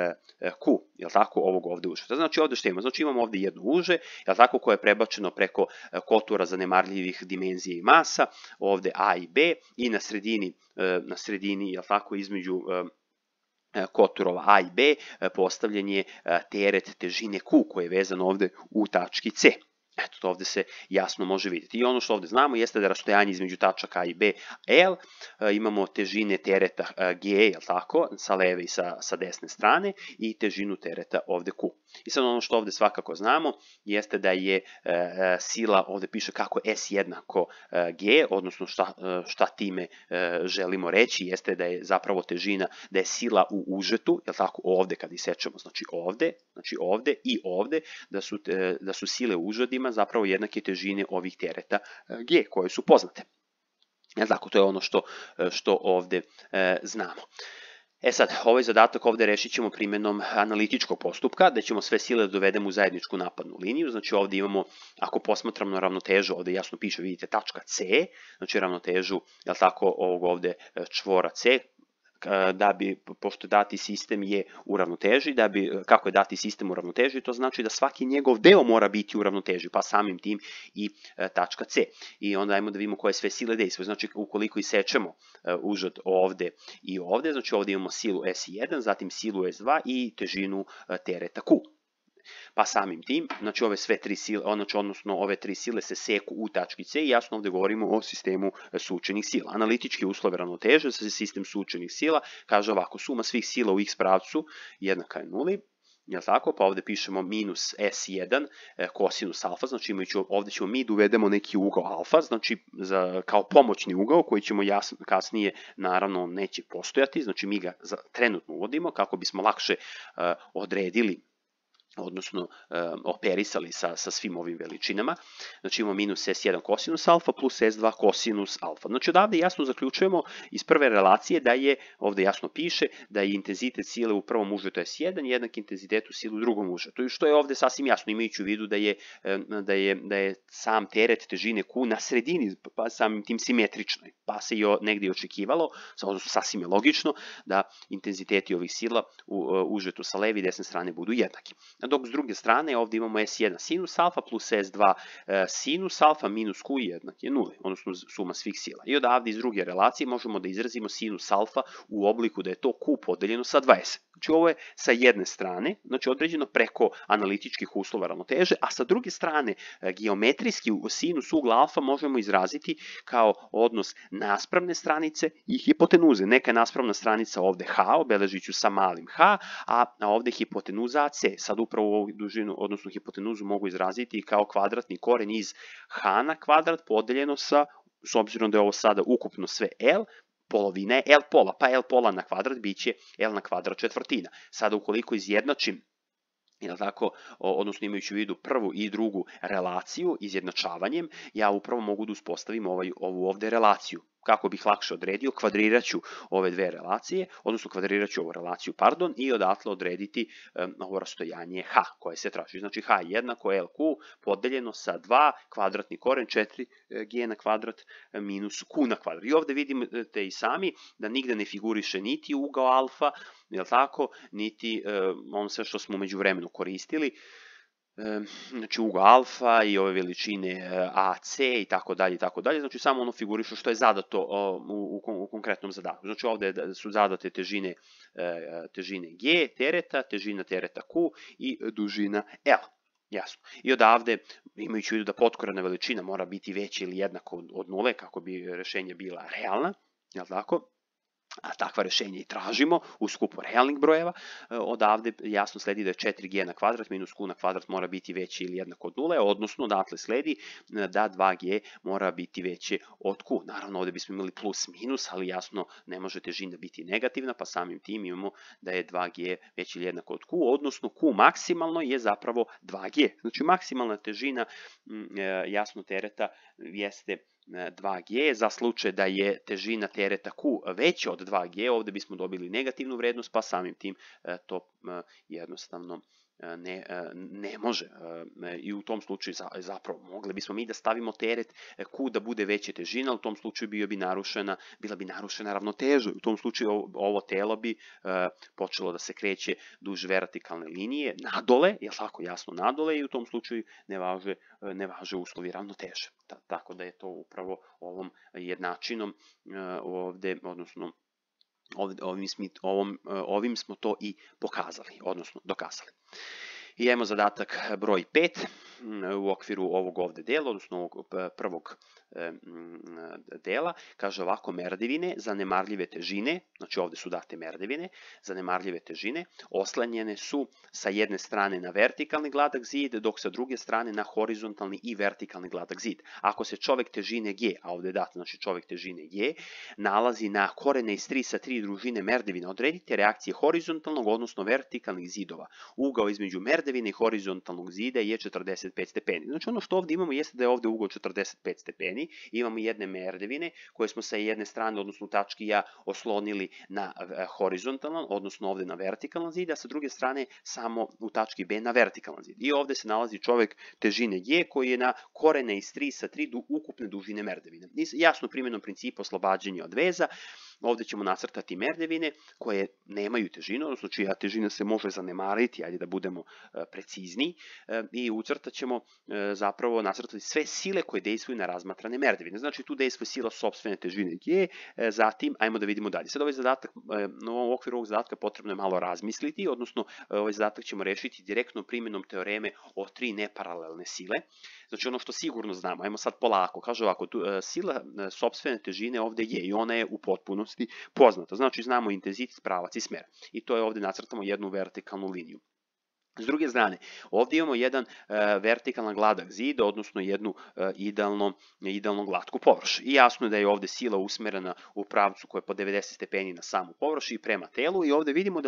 Q, jel tako, ovog ovde užeta. Znači ovde što imamo? Znači imamo ovde jedno uže, jel tako, koje je prebačeno preko kotura zanemarljivih dimenzija i masa, ovde A i B i na sredini, jel tako, između koturova A i B postavljen je teret težine Q koji je vezan ovde u tački C. Eto, to ovde se jasno može vidjeti. I ono što ovde znamo jeste da rastojanje između tačaka A i B L, imamo težine tereta G, jel tako, sa leve i sa desne strane i težinu tereta ovde Q. I sad ono što ovde svakako znamo jeste da je sila, ovde piše kako S jednako G, odnosno šta time želimo reći, jeste da je zapravo težina, da je sila u užetu, jel tako, ovde kad isečemo, znači ovde i ovde, da su sile u užadima zapravo jednake težine ovih tereta G koje su poznate. Jel tako, to je ono što ovde znamo. E sad, ovaj zadatak ovde rešit ćemo primjenom analitičkog postupka, da ćemo sve sile da dovedemo u zajedničku napadnu liniju. Znači ovde imamo, ako posmatramo ravnotežu, ovde jasno piše, vidite, tačka C, znači ravnotežu, jel tako, ovog ovde čvora C, da bi, pošto dati sistem je u ravnoteži, kako je dati sistem u ravnoteži, to znači da svaki njegov deo mora biti u ravnoteži, pa samim tim i tačka C. I onda ajmo da vidimo koje sve sile dejstvuju. Znači, ukoliko isečemo užad ovde i ovde, znači ovde imamo silu S1, zatim silu S2 i težinu tereta Q. Pa samim tim, znači ove sve tri sile, odnosno ove tri sile se seku u tački C i jasno ovde govorimo o sistemu sučenih sila. Analitički uslov ravnoteže za sistem sučenih sila kaže ovako, suma svih sila u x pravcu jednaka je nuli, jel tako, pa ovde pišemo minus S1 kosinus alfa, znači ovde ćemo mi da uvedemo neki ugao alfa, znači kao pomoćni ugao koji ćemo kasnije, naravno, neće postojati, znači mi ga trenutno uvodimo kako bismo lakše odredili, odnosno operisali sa svim ovim veličinama. Znači imamo minus S1 kosinus alfa plus S2 kosinus alfa. Znači odavde jasno zaključujemo iz prve relacije da je, ovde jasno piše, da je intenzitet sile u prvom užetu S1 jednak intenzitetu sile u drugom užetu. I što je ovde sasvim jasno, imajući u vidu da je sam teret težine Q na sredini, pa samim tim simetrično, pa se i negdje očekivalo, sasvim je logično da intenziteti ovih sila u užetu sa leve i desne strane budu jednaki. Dok s druge strane ovdje imamo S1 sinus alfa plus S2 sinus alfa minus Q jednak je nuli, odnosno suma svih sila. I odavde iz druge relacije možemo da izrazimo sinus alfa u obliku da je to Q podeljeno sa 2S. Znači ovo je sa jedne strane, znači određeno preko analitičkih uslova ravnoteže, a sa druge strane geometrijski sinus ugla alfa možemo izraziti kao odnos naspravne stranice i hipotenuze. Neka je naspravna stranica ovde H, obeležit ću sa malim H, a ovde hipotenuza AC. Sad upravo ovu dužinu, odnosno hipotenuzu mogu izraziti kao kvadratni koren iz H na kvadrat podeljeno sa s obzirom da je ovo sada ukupno sve L, polovina je L pola, pa L pola na kvadrat bit će L na kvadrat četvrtina. Sada ukoliko izjednačim, jel tako, odnosno imajući u vidu prvu i drugu relaciju izjednačavanjem, ja upravo mogu da uspostavim ovu ovde relaciju. Kako bih lakše odredio, kvadrirat ću ove dve relacije, odnosno kvadrirat ću ovu relaciju, pardon, i odatle odrediti ovo rastojanje h koje se traži. Znači h jednako LQ podeljeno sa 2 kvadratni koren 4g na kvadrat minus q na kvadrat. I ovde vidite i sami da nigde ne figuriše niti ugao alfa, jel tako, niti ono sve što smo među vremenu koristili, znači ugao alfa i ove veličine AC i tako dalje, znači samo ono figuriše što je zadato u konkretnom zadatku. Znači ovde su zadate težine G tereta, težina tereta Q i dužina L. Jasno. I odavde, imajući u vidu da potkorena veličina mora biti veća ili jednako od nule kako bi rešenje bila realna, jel tako? A takva rešenja i tražimo u skupu realnih brojeva, odavde jasno sledi da je 4g na kvadrat minus q na kvadrat mora biti veće ili jednako od nule, odnosno odatle sledi da 2g mora biti veće od q. Naravno ovde bismo imali plus minus, ali jasno ne može težina biti negativna, pa samim tim imamo da je 2g veće ili jednako od q, odnosno q maksimalno je zapravo 2g. Znači maksimalna težina jasno tereta jeste 2g, za slučaj da je težina tereta Q veća od 2g, ovde bismo dobili negativnu vrednost, pa samim tim to jednostavno ne može. I u tom slučaju zapravo mogli bismo mi da stavimo teret Q da bude veća težina, ali u tom slučaju bila bi narušena ravnoteža. U tom slučaju ovo telo bi počelo da se kreće duž vertikalne linije nadole, je tako, jasno nadole, i u tom slučaju ne važe uslovi ravnoteže. Tako da je to upravo ovom jednačinom ovde, odnosno ovim smo to i pokazali, odnosno dokazali. I imamo zadatak broj 5 u okviru ovog ovde dela, odnosno ovog prvog dela. Kaže ovako, merdevine zanemarljive težine, znači ovde su date merdevine, zanemarljive težine, oslanjene su sa jedne strane na vertikalni gladak zid, dok sa druge strane na horizontalni i vertikalni gladak zid. Ako se čovek težine G, a ovde je dato, znači čovek težine G, nalazi na korene iz 3 sa 3 družine merdevina, odredite reakcije horizontalnog, odnosno vertikalnih zidova. Ugao između merdevine i horizontalnog zida je 45 stepeni. Znači ono što ovde imamo jeste da je ovde ugao 45 stepeni, imamo jedne merdevine koje smo sa jedne strane, odnosno u tački A, oslonili na horizontalan, odnosno ovde na vertikalan zid, a sa druge strane samo u tački B na vertikalan zid. I ovde se nalazi čovek težine G koji je na korene iz 3 sa 3 ukupne dužine merdevine. Jasno primjenom principa oslobađanja od veza, ovde ćemo nacrtati merdevine koje nemaju težinu, odnosno čija težina se može zanemariti, ajde da budemo precizniji, i ucrtat ćemo zapravo nacrtati sve sile koje dejstvuju na razmatrane merdevine. Znači tu dejstvuje sila sopstvene težine G, zatim ajmo da vidimo dalje. Sad ovaj zadatak, u okviru ovog zadatka potrebno je malo razmisliti, odnosno ovaj zadatak ćemo rešiti direktnom primjenom teoreme o 3 neparalelne sile. Znači ono što sigurno znamo, ajmo sad polako, kaže ovako, sila sopstvene težine ovde je i ona je u potpunosti poznata. Znači znamo intenzitet, pravac i smer. I to je ovde nacrtamo jednu vertikalnu liniju. S druge strane, ovde imamo jedan vertikalan gladak zid, odnosno jednu idealno glatku površinu. I jasno je da je ovde sila usmerena u pravcu koja je po 90 stepeni na samu površinu i prema telu, i ovde vidimo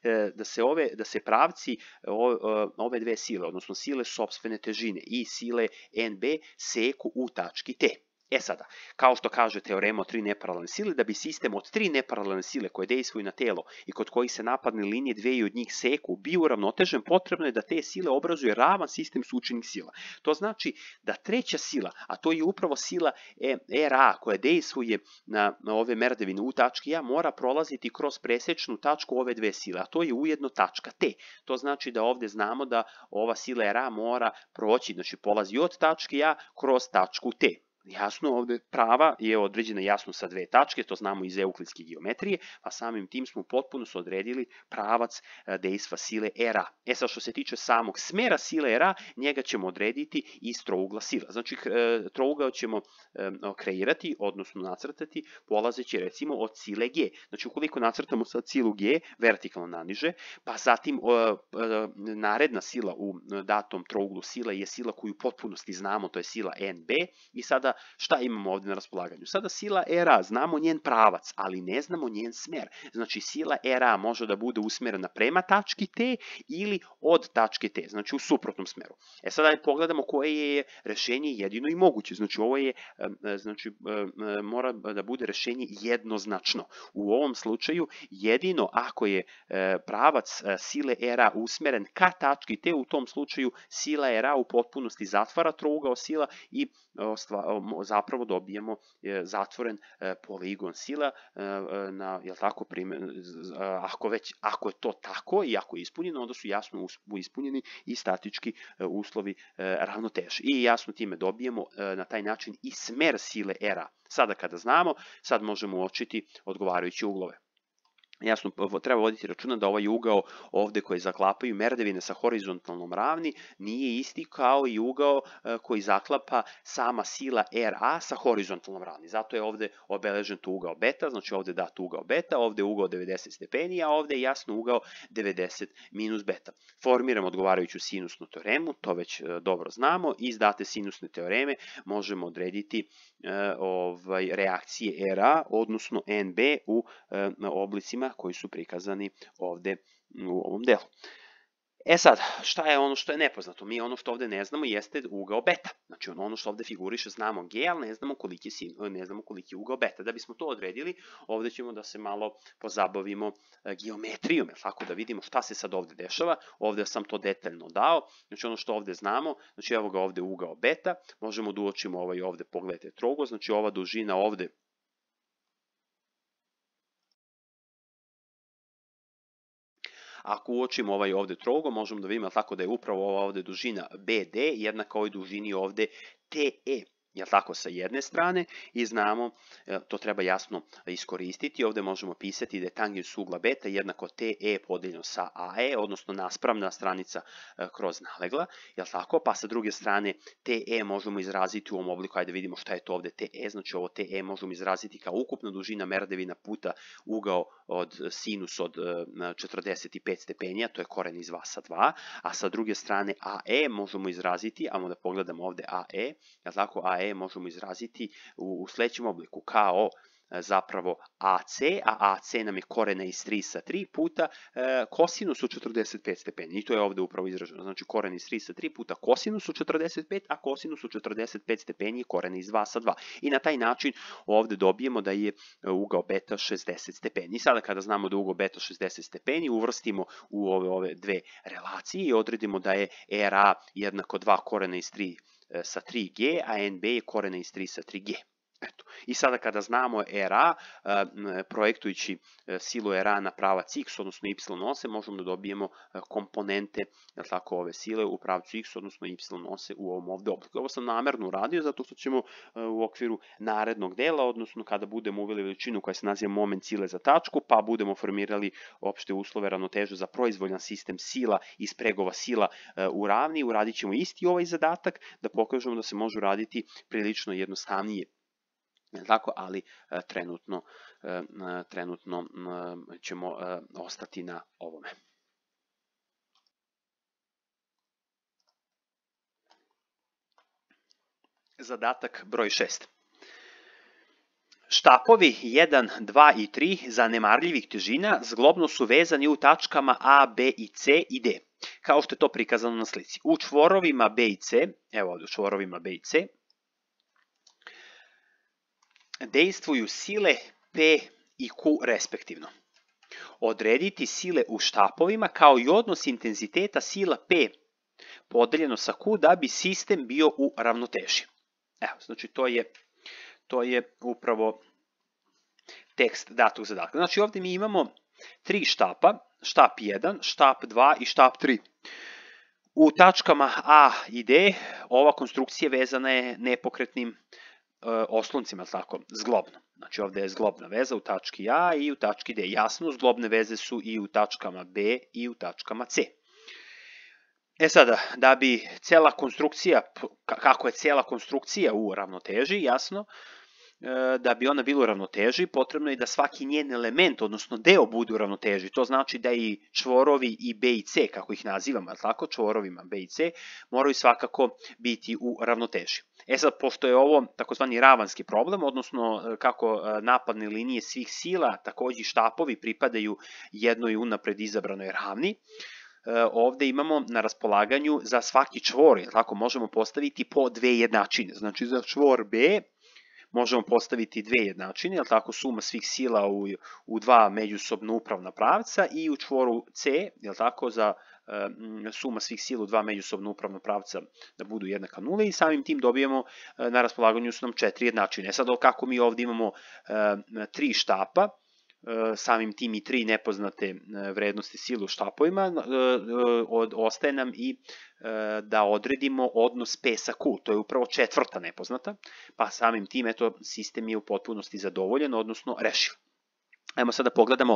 da se pravci ove dve sile, odnosno sile sopstvene težine i sile NB seku u tački T. E sada, kao što kaže teorema o 3 neparalelne sile, da bi sistem od 3 neparalelne sile koje dejstvuju na telo i kod kojih se napadne linije dve od njih seku bio uravnotežen, potrebno je da te sile obrazuje ravan sistem sučenih sila. To znači da treća sila, a to je upravo sila RA koja dejstvuje na ove merdevine u tački A, mora prolaziti kroz presečnu tačku ove dve sile, a to je ujedno tačka T. To znači da ovde znamo da ova sila RA mora proći, znači polazi od tačke A kroz tačku T. Jasno, ovde prava je određena jasno sa dve tačke, to znamo iz euklidske geometrije, pa samim tim smo potpuno odredili pravac dejstva sile RA. E sad što se tiče samog smera sile RA, njega ćemo odrediti iz trougla sila. Znači trougao ćemo kreirati, odnosno nacrtati, polazeći recimo od sile G. Znači ukoliko nacrtamo sad silu G vertikalno naniže, pa zatim naredna sila u datom trouglu sila je sila koju u potpunosti znamo, to je sila NB, i sada šta imamo ovdje na raspolaganju? Sada sila RA, znamo njen pravac, ali ne znamo njen smer. Znači sila RA može da bude usmjerena prema tački T ili od tačke T, znači u suprotnom smeru. Sada pogledamo koje je rješenje jedino i moguće. Znači ovo je, mora da bude rješenje jednoznačno. U ovom slučaju jedino ako je pravac sile RA usmjeren ka tački T, u tom slučaju sila RA u potpunosti zatvara trougao sila i zapravo dobijemo zatvoren poligon sila na, jel tako, ako je to tako i ako je ispunjeno, onda su jasno ispunjeni i statički uslovi ravnoteže. I jasno time dobijemo na taj način i smer sile RA. Sada kada znamo, sad možemo uočiti odgovarajuće uglove. Jasno, treba voditi računa da ovaj ugao ovdje koji zaklapaju merdevine sa horizontalnom ravni nije isti kao i ugao koji zaklapa sama sila RA sa horizontalnom ravni. Zato je ovdje obeležen tu ugao beta, znači ovdje je dat ugao beta, ovdje je ugao 90 stepeni, a ovdje je jasno ugao 90 minus beta. Formiramo odgovarajuću sinusnu teoremu, to već dobro znamo. Iz date sinusne teoreme možemo odrediti reakcije RA, odnosno NB u oblicima koji su prikazani ovdje u ovom delu. Sad, šta je ono što je nepoznato? Mi ono što ovdje ne znamo jeste ugao beta. Znači ono što ovdje figuriše znamo G, ali ne znamo koliki je ugao beta. Da bismo to odredili, ovdje ćemo da se malo pozabavimo geometrijom, tako da vidimo šta se sad ovdje dešava. Ovdje sam to detaljno dao. Znači ono što ovdje znamo, znači evo ga ovdje ugao beta, možemo da uočimo ovaj ovdje, pogledajte trougao, znači ova dužina ovdje ako uočimo ovaj ovdje trougao, možemo da vidimo tako da je upravo ova ovdje dužina BD jednaka ovoj dužini ovdje TE. Jel tako, sa jedne strane, i znamo, to treba jasno iskoristiti, ovdje možemo pisati da je tangens ugla beta jednako TE podijeljeno sa AE, odnosno naspravna stranica kroz nalegla, jel tako, pa sa druge strane TE možemo izraziti u ovom obliku, ajde vidimo šta je to ovdje TE, znači ovo TE možemo izraziti kao ukupna dužina merdevina puta ugao od sinus od 45 stepenija, to je koren iz 2 sa 2, a sa druge strane AE možemo izraziti, ajmo da pogledamo ovdje AE, jel tako, AE možemo izraziti u sljedećem obliku kao zapravo AC, a AC nam je korena iz 3 sa 3 puta kosinus od 45 stepeni. I to je ovdje upravo izraženo. Znači koren iz 3 sa 3 puta kosinus od 45, a kosinus od 45 stepeni je koren iz 2 sa 2. I na taj način ovdje dobijemo da je ugao beta 60 stepeni. I sada kada znamo da je ugao beta 60 stepeni, uvrstimo u ove dve relacije i odredimo da je RA jednako 2 korena iz 3 sa 3G, a NB je korena iz 3 sa 3G. Eto. I sada kada znamo RA, projektujući silu RA na pravac X, odnosno Y ose, možemo da dobijemo komponente tako, ove sile u pravcu X, odnosno Y ose u ovom ovdje obliku. Ovo sam namerno uradio zato što ćemo u okviru narednog dela, odnosno kada budemo uveli veličinu koja se naziva moment sile za tačku, pa budemo formirali opšte uslove ravnoteže za proizvoljan sistem sila i spregova sila u ravni, uradit ćemo isti ovaj zadatak da pokažemo da se može uraditi prilično jednostavnije. Tako, ali trenutno ćemo ostati na ovome. Zadatak broj 6. Štapovi 1, 2 i 3 zanemarljivih težina zglobno su vezani u tačkama A, B i C i D, kao što je to prikazano na slici. U čvorovima B i C, evo ovdje u čvorovima B i C, dejstvuju sile P i Q respektivno. Odrediti sile u štapovima kao i odnos intenziteta sila P podeljeno sa Q da bi sistem bio u ravnoteži. Evo, znači to je upravo tekst datog zadatka. Znači ovdje mi imamo 3 štapa, štap 1, štap 2 i štap 3. U tačkama A i D ova konstrukcija vezana je nepokretnim osloncima, tako, zglobno. Znači ovdje je zglobna veza u tački A i u tački D. Jasno, zglobne veze su i u tačkama B i u tačkama C. Sada, da bi cela konstrukcija, kako je cela konstrukcija u ravnoteži, jasno, da bi ona bila u ravnoteži, potrebno je da svaki njen element, odnosno deo, bude u ravnoteži. To znači da i čvorovi i B i C, kako ih nazivamo, tako, čvorovima B i C, moraju svakako biti u ravnoteži. Sad, pošto je ovo takozvani ravanski problem, odnosno kako napadne linije svih sila, takođe i štapovi pripadaju jednoj unapred izabranoj ravni, ovde imamo na raspolaganju za svaki čvor, tako, možemo postaviti po dve jednačine. Znači, za čvor B možemo postaviti dve jednačine, jel tako, suma svih sila u dva međusobno upravna pravca i u čvoru C, jel tako, za suma svih sila u dva međusobno upravna pravca da budu jednaka nula i samim tim dobijemo, na raspolaganju su nam četiri jednačine. Sad, kako mi ovde imamo tri štapa, samim tim i tri nepoznate vrednosti sile u štapovima, ostaje nam i da odredimo odnos P sa Q, to je upravo četvrta nepoznata, pa samim tim, eto, sistem je u potpunosti zadovoljen, odnosno rešiv. Ajmo sada pogledamo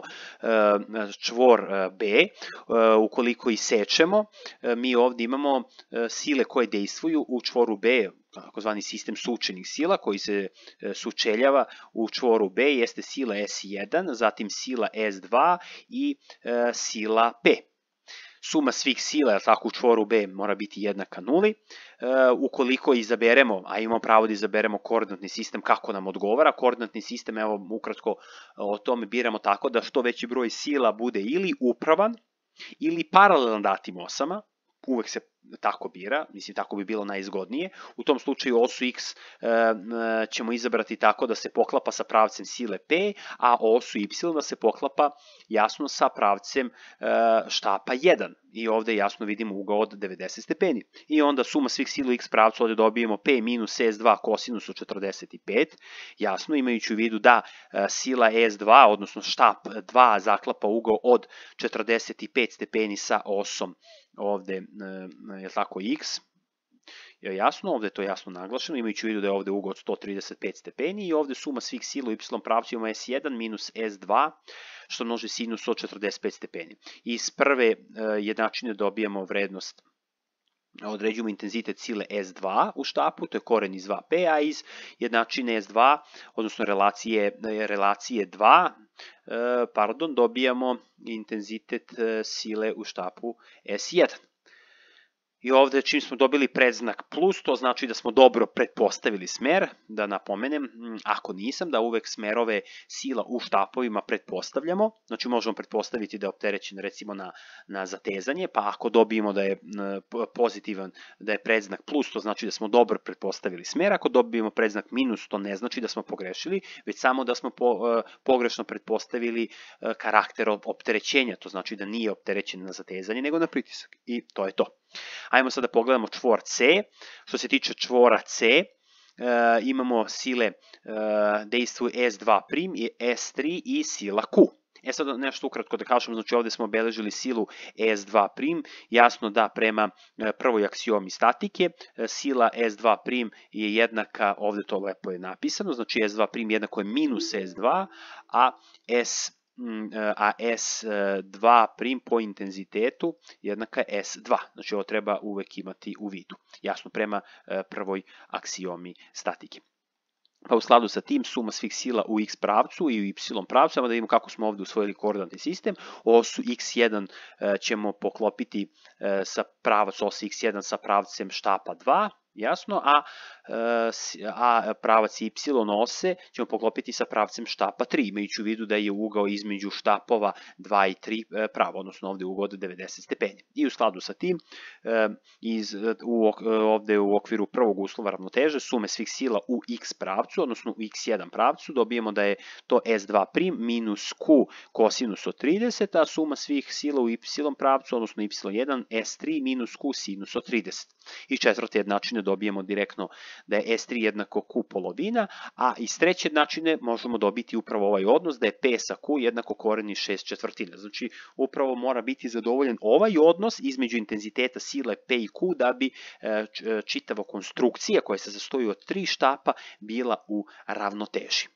čvor B, ukoliko isečemo, mi ovde imamo sile koje dejstvuju u čvoru B, takozvani sistem sučenih sila koji se sučeljava u čvoru B, jeste sila S1, zatim sila S2 i sila P. Suma svih sila, tako, u čvoru B mora biti jednaka nuli. Ukoliko izaberemo, a imamo pravo da izaberemo koordinatni sistem kako nam odgovara, koordinatni sistem, evo ukratko o tome, biramo tako da što veći broj sila bude ili upravan ili paralelan datim osama, uvek se tako bira, mislim tako bi bilo najizgodnije. U tom slučaju osu X ćemo izabrati tako da se poklapa sa pravcem sile P, a osu Y da se poklapa jasno sa pravcem štapa 1. I ovde jasno vidimo ugao od 90 stepeni. I onda suma svih sila u X pravcu, ovde dobijemo P minus S2 kosinus od 45. Jasno, imajući u vidu da sila S2, odnosno štap 2, zaklapa ugao od 45 stepeni sa osom ovde, je tako, X, je jasno, ovde je to jasno naglašeno, imajući u vidu da je ovde ugao od 135 stepeni i ovde suma svih sila u Y pravcu imamo S1 minus S2, što množi sinus od 45 stepeni. Iz prve jednačine dobijamo vrednost, određujemo intenzitet sile S2 u štapu, to je koren iz 2P, a iz jednačine S2, odnosno relacije 2, dobijamo intenzitet sile u štapu S1. I ovde čim smo dobili predznak plus, to znači da smo dobro pretpostavili smer, da napomenem, ako nisam, da uvek smerove sila u štapovima pretpostavljamo, znači možemo pretpostaviti da je opterećen recimo na zatezanje, pa ako dobijemo da je pozitivan, da je predznak plus, to znači da smo dobro pretpostavili smer, ako dobijemo predznak minus, to ne znači da smo pogrešili, već samo da smo pogrešno pretpostavili karakter opterećenja, to znači da nije opterećen na zatezanje, nego na pritisak, i to je to. Ajmo sada pogledamo čvor C. Što se tiče čvora C, imamo sile dejstvuju S2' i S3 i sila Q. Sad nešto ukratko da kažem, znači ovde smo obeležili silu S2', jasno da prema prvoj aksiomi statike, sila S2' je jednaka, ovde to lepo je napisano, znači S2' jednako je minus S2, a S2' po intenzitetu jednaka je S2. Znači ovo treba uvek imati u vidu. Jasno, prema prvoj aksiomi statike. Pa u skladu sa tim suma svih sila u X pravcu i u Y pravcu, samo da vidimo kako smo ovde usvojili koordinatni sistem. Osu X1 ćemo poklopiti sa pravac osi X1 sa pravcem štapa 2, jasno, a pravac Y ose ćemo poklopiti sa pravcem štapa 3, imajući u vidu da je ugao između štapova 2 i 3 pravo, odnosno ovde ugao od 90 stepeni. I u skladu sa tim, ovde u okviru prvog uslova ravnoteže, sume svih sila u X pravcu, odnosno u X1 pravcu, dobijemo da je to S2' minus Q kosinus od 30, a suma svih sila u Y pravcu, odnosno Y1, S3 minus Q sinus od 30. I četvrte jednačine dobijemo direktno da je S3 jednako Q polovina, a iz treće jednačine možemo dobiti upravo ovaj odnos da je P sa Q jednako koren iz 6/4. Znači upravo mora biti zadovoljen ovaj odnos između intenziteta sile P i Q da bi čitava konstrukcija koja se sastoji od 3 štapa bila u ravnoteži.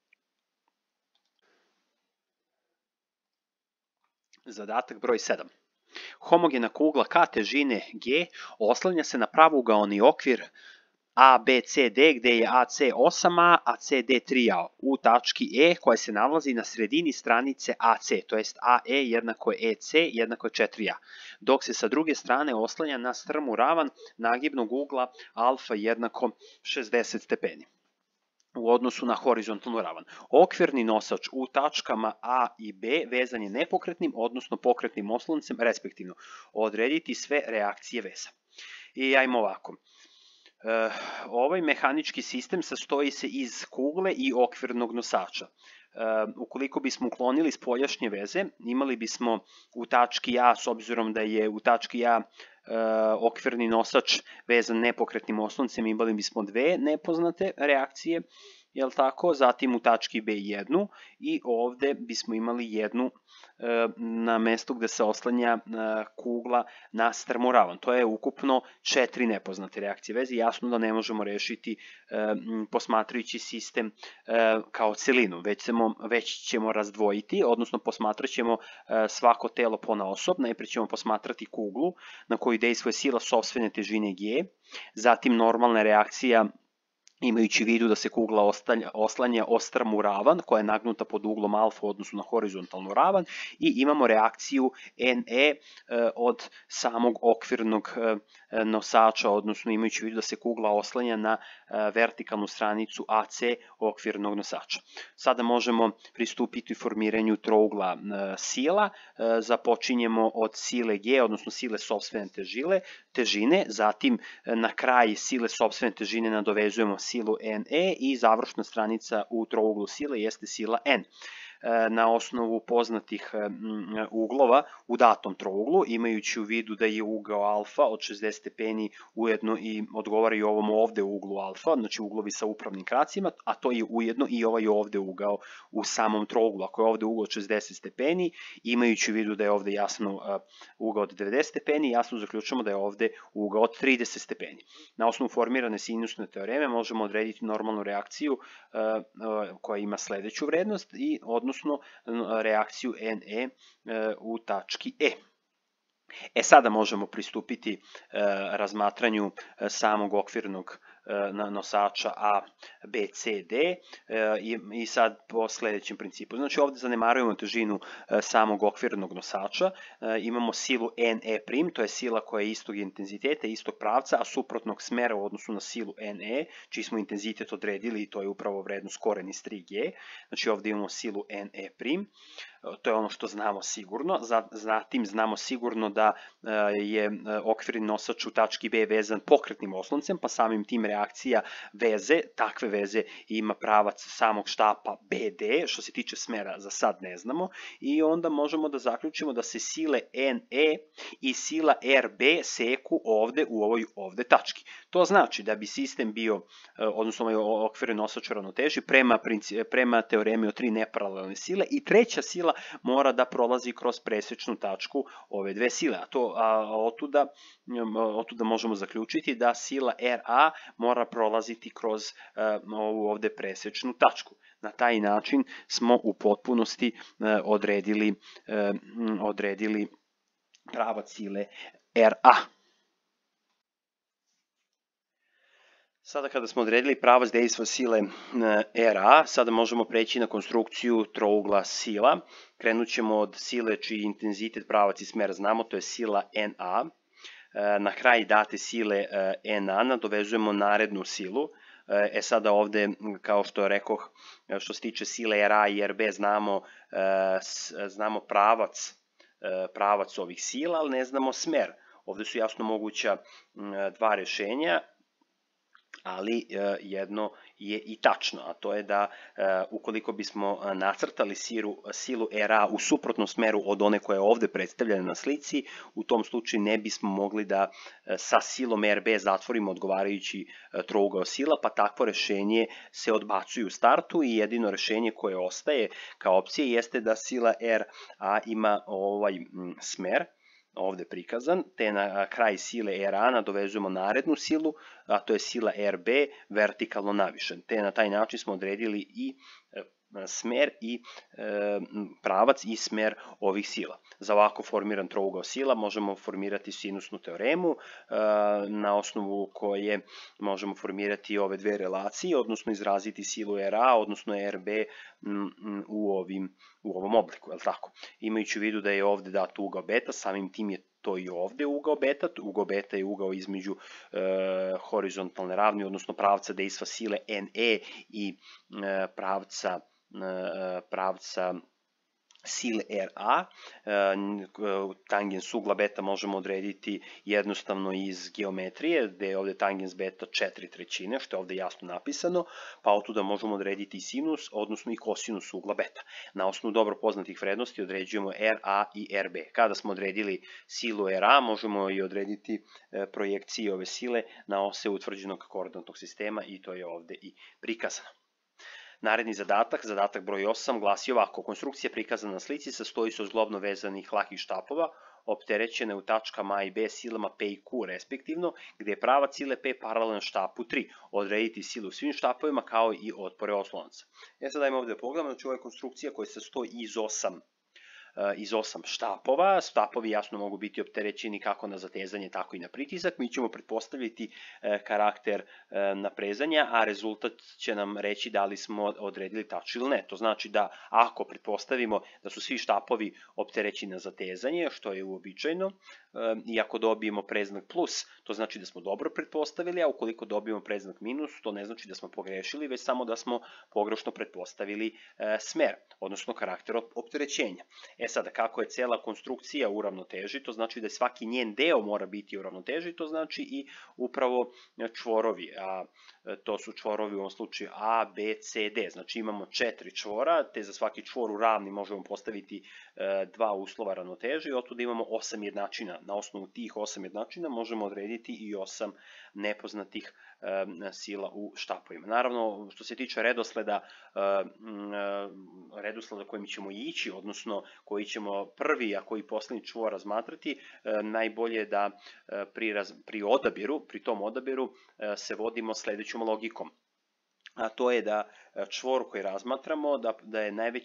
Zadatak broj 7. Homogena kugla K težine G oslanja se na pravougaoni okvir A, B, C, D, gde je AC 8A, a CD 3A u tački E koja se nalazi na sredini stranice AC, to jest AE jednako je EC jednako je 4A, dok se sa druge strane oslanja na strmu ravan nagibnog ugla alfa jednako 60 stepeni u odnosu na horizontalnu ravan. Okvirni nosač u tačkama A i B vezan je nepokretnim, odnosno pokretnim osloncem, respektivno. Odrediti sve reakcije veza. I ajmo ovako. Ovaj mehanički sistem sastoji se iz kugle i okvirnog nosača. Ukoliko bismo uklonili spoljašnje veze, imali bismo u tački A, s obzirom da je u tački A okvirni nosač vezan nepokretnim osloncem, imali bismo dve nepoznate reakcije, jel tako? Zatim u tački B jednu i ovde bismo imali jednu na mestu gde se oslanja kugla na strmoravan. To je ukupno 4 nepoznate reakcije veze. Jasno da ne možemo rešiti posmatrajući sistem kao celinu, već ćemo razdvojiti, odnosno posmatrat ćemo svako telo ponaosob. Najpre ćemo posmatrati kuglu na koju dejstvuje sila sopstvene težine G, zatim normalna reakcija imajući u vidu da se kugla oslanja o strmu ravan koja je nagnuta pod uglom alfa u odnosu na horizontalnu ravan i imamo reakciju NE od samog okvirnog nosača, odnosno imajući u vidu da se kugla oslanja na vertikalnu stranicu AC okvirnog nosača. Sada možemo pristupiti formiranju trougla sila. Započinjemo od sile G, odnosno sile sopstvene težine, zatim na kraj sile sopstvene težine nadovezujemo silu NE i završna stranica u trouglu sile jeste sila N. Na osnovu poznatih uglova u datom trouglu, imajući u vidu da je ugao alfa od 60 stepeni ujedno i odgovara i ovom ovde uglu alfa, znači uglovi sa upravnim kracima, a to je ujedno i ovaj ovde ugao u samom trouglu. Ako je ovde ugao od 60 stepeni, imajući u vidu da je ovde jasno ugao od 90 stepeni, jasno zaključujemo da je ovde ugao od 30 stepeni. Na osnovu formirane sinusne teoreme možemo odrediti normalnu reakciju koja ima sledeću vrednost i odnosno reakciju NE u tački E. Sada možemo pristupiti razmatranju samog okvirnog nosača A, B, C, D i sad po sledećem principu. Znači ovde zanemarujemo težinu samog okvirnog nosača, imamo silu NE', to je sila koja je istog intenziteta, istog pravca, a suprotnog smera u odnosu na silu NE, čiji smo intenzitet odredili i to je upravo vrednost koren iz 3G. Znači ovde imamo silu NE', to je ono što znamo sigurno, zatim znamo sigurno da je okvirni nosač u tački B vezan pokretnim osloncem, pa samim tim reakcija veze, takve veze ima pravac samog štapa BD, što se tiče smera za sad ne znamo, i onda možemo da zaključimo da se sile NE i sila RB seku ovde u ovoj ovde tački. To znači da bi sistem bio, odnosno ovaj okvirni nosač u ravnoteži prema teoremi o 3 neparalelne sile i treća sila mora da prolazi kroz presečnu tačku ove dve sile, a otuda možemo zaključiti da sila RA mora prolaziti kroz ovu ovde presečnu tačku. Na taj način smo u potpunosti odredili pravac sile RA. Sada kada smo odredili pravac dejstva sile RA, sada možemo preći na konstrukciju trougla sila. Krenut ćemo od sile čiji intenzitet, pravac i smer znamo, to je sila NA. Na kraj date sile NA nadovezujemo narednu silu. Sada ovde, kao što rekoh, što se tiče sile RA i RB, znamo pravac ovih sila, ali ne znamo smer. Ovde su jasno moguća dva rešenja, ali jedno je i tačno, a to je da ukoliko bismo nacrtali silu RA u suprotnom smeru od one koja je ovde predstavljena na slici, u tom slučaju ne bismo mogli da sa silom RB zatvorimo odgovarajući trougao sila, pa takvo rešenje se odbacuje u startu i jedino rešenje koje ostaje kao opcija jeste da sila RA ima ovaj smer, ovde prikazan, te na kraj sile RA nadovezujemo narednu silu, a to je sila RB vertikalno navišen. Te na taj način smo odredili i smer i pravac i smer ovih sila. Za ovako formiran trougao sila možemo formirati sinusnu teoremu na osnovu koje možemo formirati ove dve relacije, odnosno izraziti silu RA, odnosno RB u ovom obliku, je li tako? Imajući u vidu da je ovde dat ugao beta, samim tim je to i ovde ugao beta. Ugao beta je ugao između horizontalne ravni, odnosno pravca dejstva sile NE i pravca sile RA. Tangens ugla beta možemo odrediti jednostavno iz geometrije, gde je ovde tangens beta 4/3, što je ovde jasno napisano, pa od tuda možemo odrediti i sinus, odnosno i kosinus ugla beta. Na osnovu dobro poznatih vrednosti određujemo RA i RB. Kada smo odredili silu RA, možemo i odrediti projekcije ove sile na ose utvrđenog koordinatnog sistema i to je ovde i prikazano. Naredni zadatak broj 8, glasi ovako. Konstrukcija prikazana na slici sastoji se od zglobno vezanih lakih štapova, opterećene u tačkama A i B silama P i Q respektivno, gde je pravac sile P paralelan štapu 3. Odrediti silu u svim štapovima kao i otpore oslonaca. Sad dajmo ovde da pogledamo, znači ovo je konstrukcija koja se sastoji iz 8 štapova. Štapovi jasno mogu biti opterećeni kako na zatezanje, tako i na pritisak. Mi ćemo pretpostaviti karakter naprezanja, a rezultat će nam reći da li smo odredili tačno ili ne. To znači da ako pretpostavimo da su svi štapovi opterećeni na zatezanje, što je uobičajeno, i ako dobijemo predznak plus, to znači da smo dobro pretpostavili, a ukoliko dobijemo predznak minus, to ne znači da smo pogrešili, već samo da smo pogrešno pretpostavili smer, odnosno karakter opterećenja. Sada, kako je cela konstrukcija u ravnoteži, to znači da svaki njen deo mora biti u ravnoteži, to znači i upravo čvorovi, a to su čvorovi u ovom slučaju A, B, C, D, znači imamo 4 čvora, te za svaki čvor u ravni možemo postaviti 2 uslova ravnoteže i otuda imamo 8 jednačina. Na osnovu tih 8 jednačina možemo odrediti i 8 nepoznatih sila u štapovima. Naravno, što se tiče redosleda kojim ćemo ići, odnosno koji ćemo prvi, a koji poslednji čvor razmatrati, najbolje je da pri tom odabiru se vodimo sledećom logikom. A to je da čvor koji razmatramo, da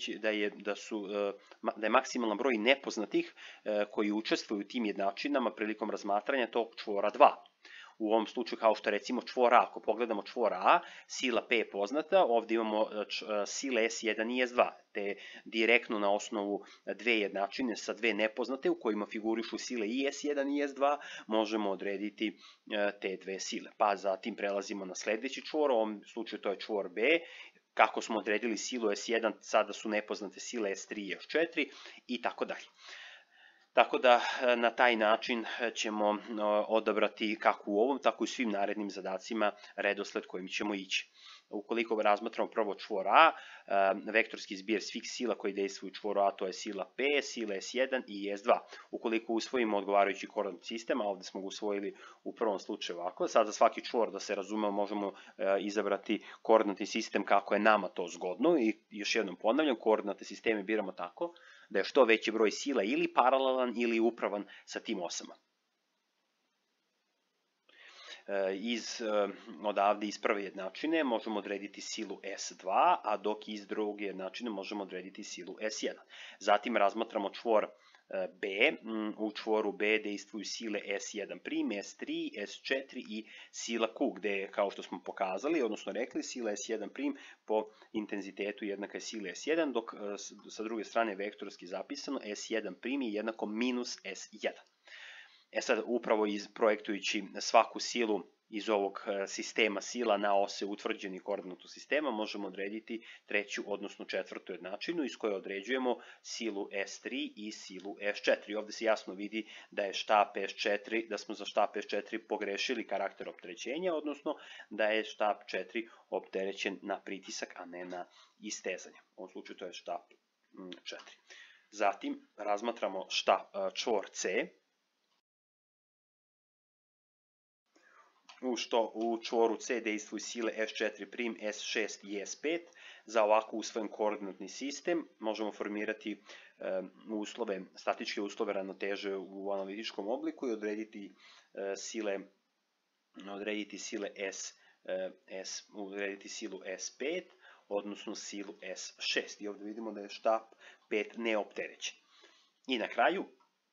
je maksimalan broj nepoznatih koji učestvuju u tim jednačinama prilikom razmatranja tog čvora 2. U ovom slučaju, kao što recimo čvor A, ako pogledamo čvor A, sila P je poznata, ovde imamo sile S1 i S2, te direktno na osnovu dve jednačine sa dve nepoznate u kojima figurišu sile i S1 i S2, možemo odrediti te dve sile. Pa zatim prelazimo na sledeći čvor, u ovom slučaju to je čvor B, kako smo odredili silu S1, sada su nepoznate sile S3 i S4 i tako dalje. Tako da na taj način ćemo odabrati kako u ovom, tako i u svim narednim zadacima redosled kojim ćemo ići. Ukoliko razmatramo prvo čvor A, vektorski zbir svih sila koji dejstvuju u čvoru A, to je sila P, sila S1 i S2. Ukoliko usvojimo odgovarajući koordinatni sistem, a ovde smo ga usvojili u prvom slučaju ovako, sad za svaki čvor, da se razumemo, možemo izabrati koordinatni sistem kako je nama to zgodno i još jednom ponavljam, koordinatne sisteme biramo tako da je što veći broj sila ili paralelan ili upravan sa tim osama. Odavde iz prve jednačine možemo odrediti silu S2, a dok iz druge jednačine možemo odrediti silu S1. Zatim razmatramo čvor B. U čvoru B dejstvuju sile S1', S3, S4 i sila Q, gde je, kao što smo pokazali, odnosno rekli, sila S1' po intenzitetu jednaka je sile S1, dok sa druge strane vektorski zapisano S1' je jednako minus S1. Sad, upravo projektujući svaku silu iz ovog sistema sila na ose utvrđenih koordinatnog sistema, možemo odrediti treću, odnosno četvrtu jednačinu, iz koje određujemo silu S3 i silu S4. Ovde se jasno vidi da je štap S4, da smo za štap S4 pogrešili karakter opterećenja, odnosno da je štap 4 opterećen na pritisak, a ne na istezanje. U ovom slučaju to je štap 4. Zatim razmatramo čvor C. U čvoru C dejstvuju sile S4', S6 i S5. Za ovako usvojen koordinatni sistem možemo formirati statičke uslove ravnoteže u analitičkom obliku i odrediti silu S5, odnosno silu S6. I ovdje vidimo da je štap 5 neopterećen. I na kraju,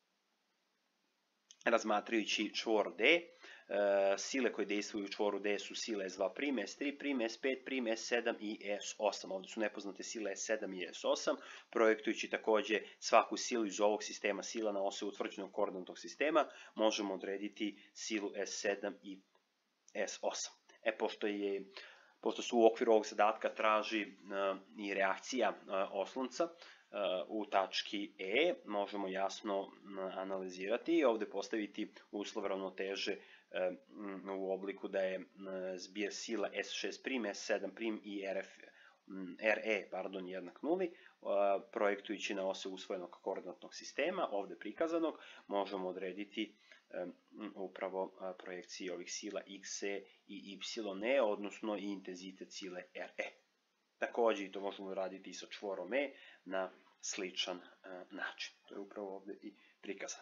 razmatrajući čvor D, sile koje dejstvuju u čvoru D su sile S2', S3', S5', S7 i S8. Ovdje su nepoznate sile S7 i S8. Projektujući također svaku silu iz ovog sistema sila na ose utvrđenog koordinatnog sistema, možemo odrediti silu S7 i S8. Pošto se u okviru ovog zadatka traži i reakcija oslonca u tački E, možemo jasno analizirati i ovdje postaviti uslov ravnoteže u obliku da je zbir sila S6', S7' i RE jednak nuli, projektujući na ose usvojenog koordinatnog sistema, ovdje prikazanog, možemo odrediti upravo projekcije ovih sila xe i ye, odnosno i intenzitet sile re. Također i to možemo raditi i sa čvorom E na sličan način. To je upravo ovdje i prikazano.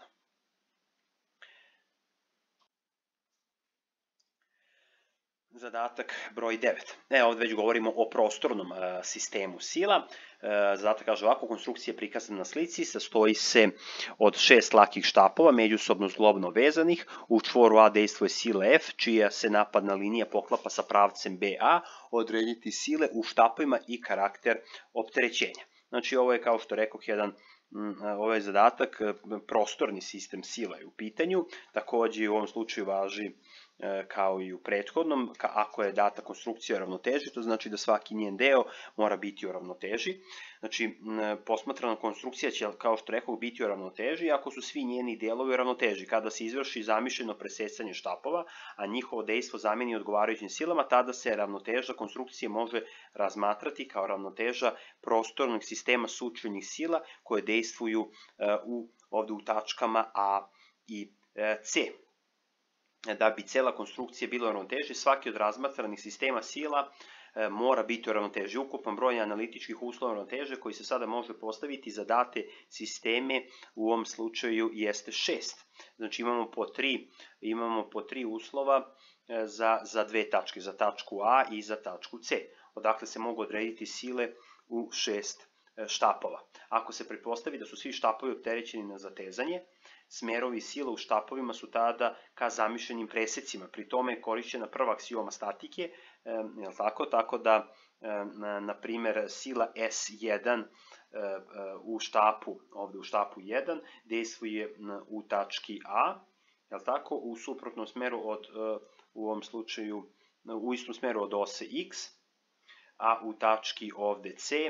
Zadatak broj 9. Ovdje već govorimo o prostornom sistemu sila. Zadatak kaže ovako, konstrukcija je prikazana na slici, sastoji se od 6 lakih štapova, međusobno zglobno vezanih. U čvoru A dejstvuje sila F, čija se napadna linija poklapa sa pravcem BA, odrediti sile u štapovima i karakter opterećenja. Znači ovo je, kao što rekoh, ovaj zadatak, prostorni sistem sila je u pitanju. Također u ovom slučaju važi kao i u prethodnom, ako je data konstrukcija u ravnoteži, to znači da svaki njen deo mora biti u ravnoteži. Znači, posmatrana konstrukcija će, kao što rekao, biti u ravnoteži ako su svi njeni delovi u ravnoteži. Kada se izvrši zamišljeno presecanje štapova, a njihovo dejstvo zameni odgovarajućim silama, tada se ravnoteža konstrukcije može razmatrati kao ravnoteža prostornog sistema sučelnih sila koje dejstvuju ovdje u tačkama A i C. Da bi cela konstrukcija bila u ravnoteži, svaki od razmatranih sistema sila mora biti u ravnoteži. Ukupan broj analitičkih uslova ravnoteže koji se sada može postaviti za date sisteme u ovom slučaju jeste 6. Znači imamo po 3 uslova za dve tačke, za tačku A i za tačku C. Odakle se mogu odrediti sile u 6 štapova. Ako se pretpostavi da su svi štapovi opterećeni na zatezanje, smerovi sila u štapovima su tada ka zamišljenim presecima. Pri tome je korišćena prva aksioma statike, tako da, na primjer, sila S1 ovdje u štapu 1 dejstvuje u tački A, u suprotnom smeru u ovom slučaju, u istom smeru od ose X, a u tački ovdje C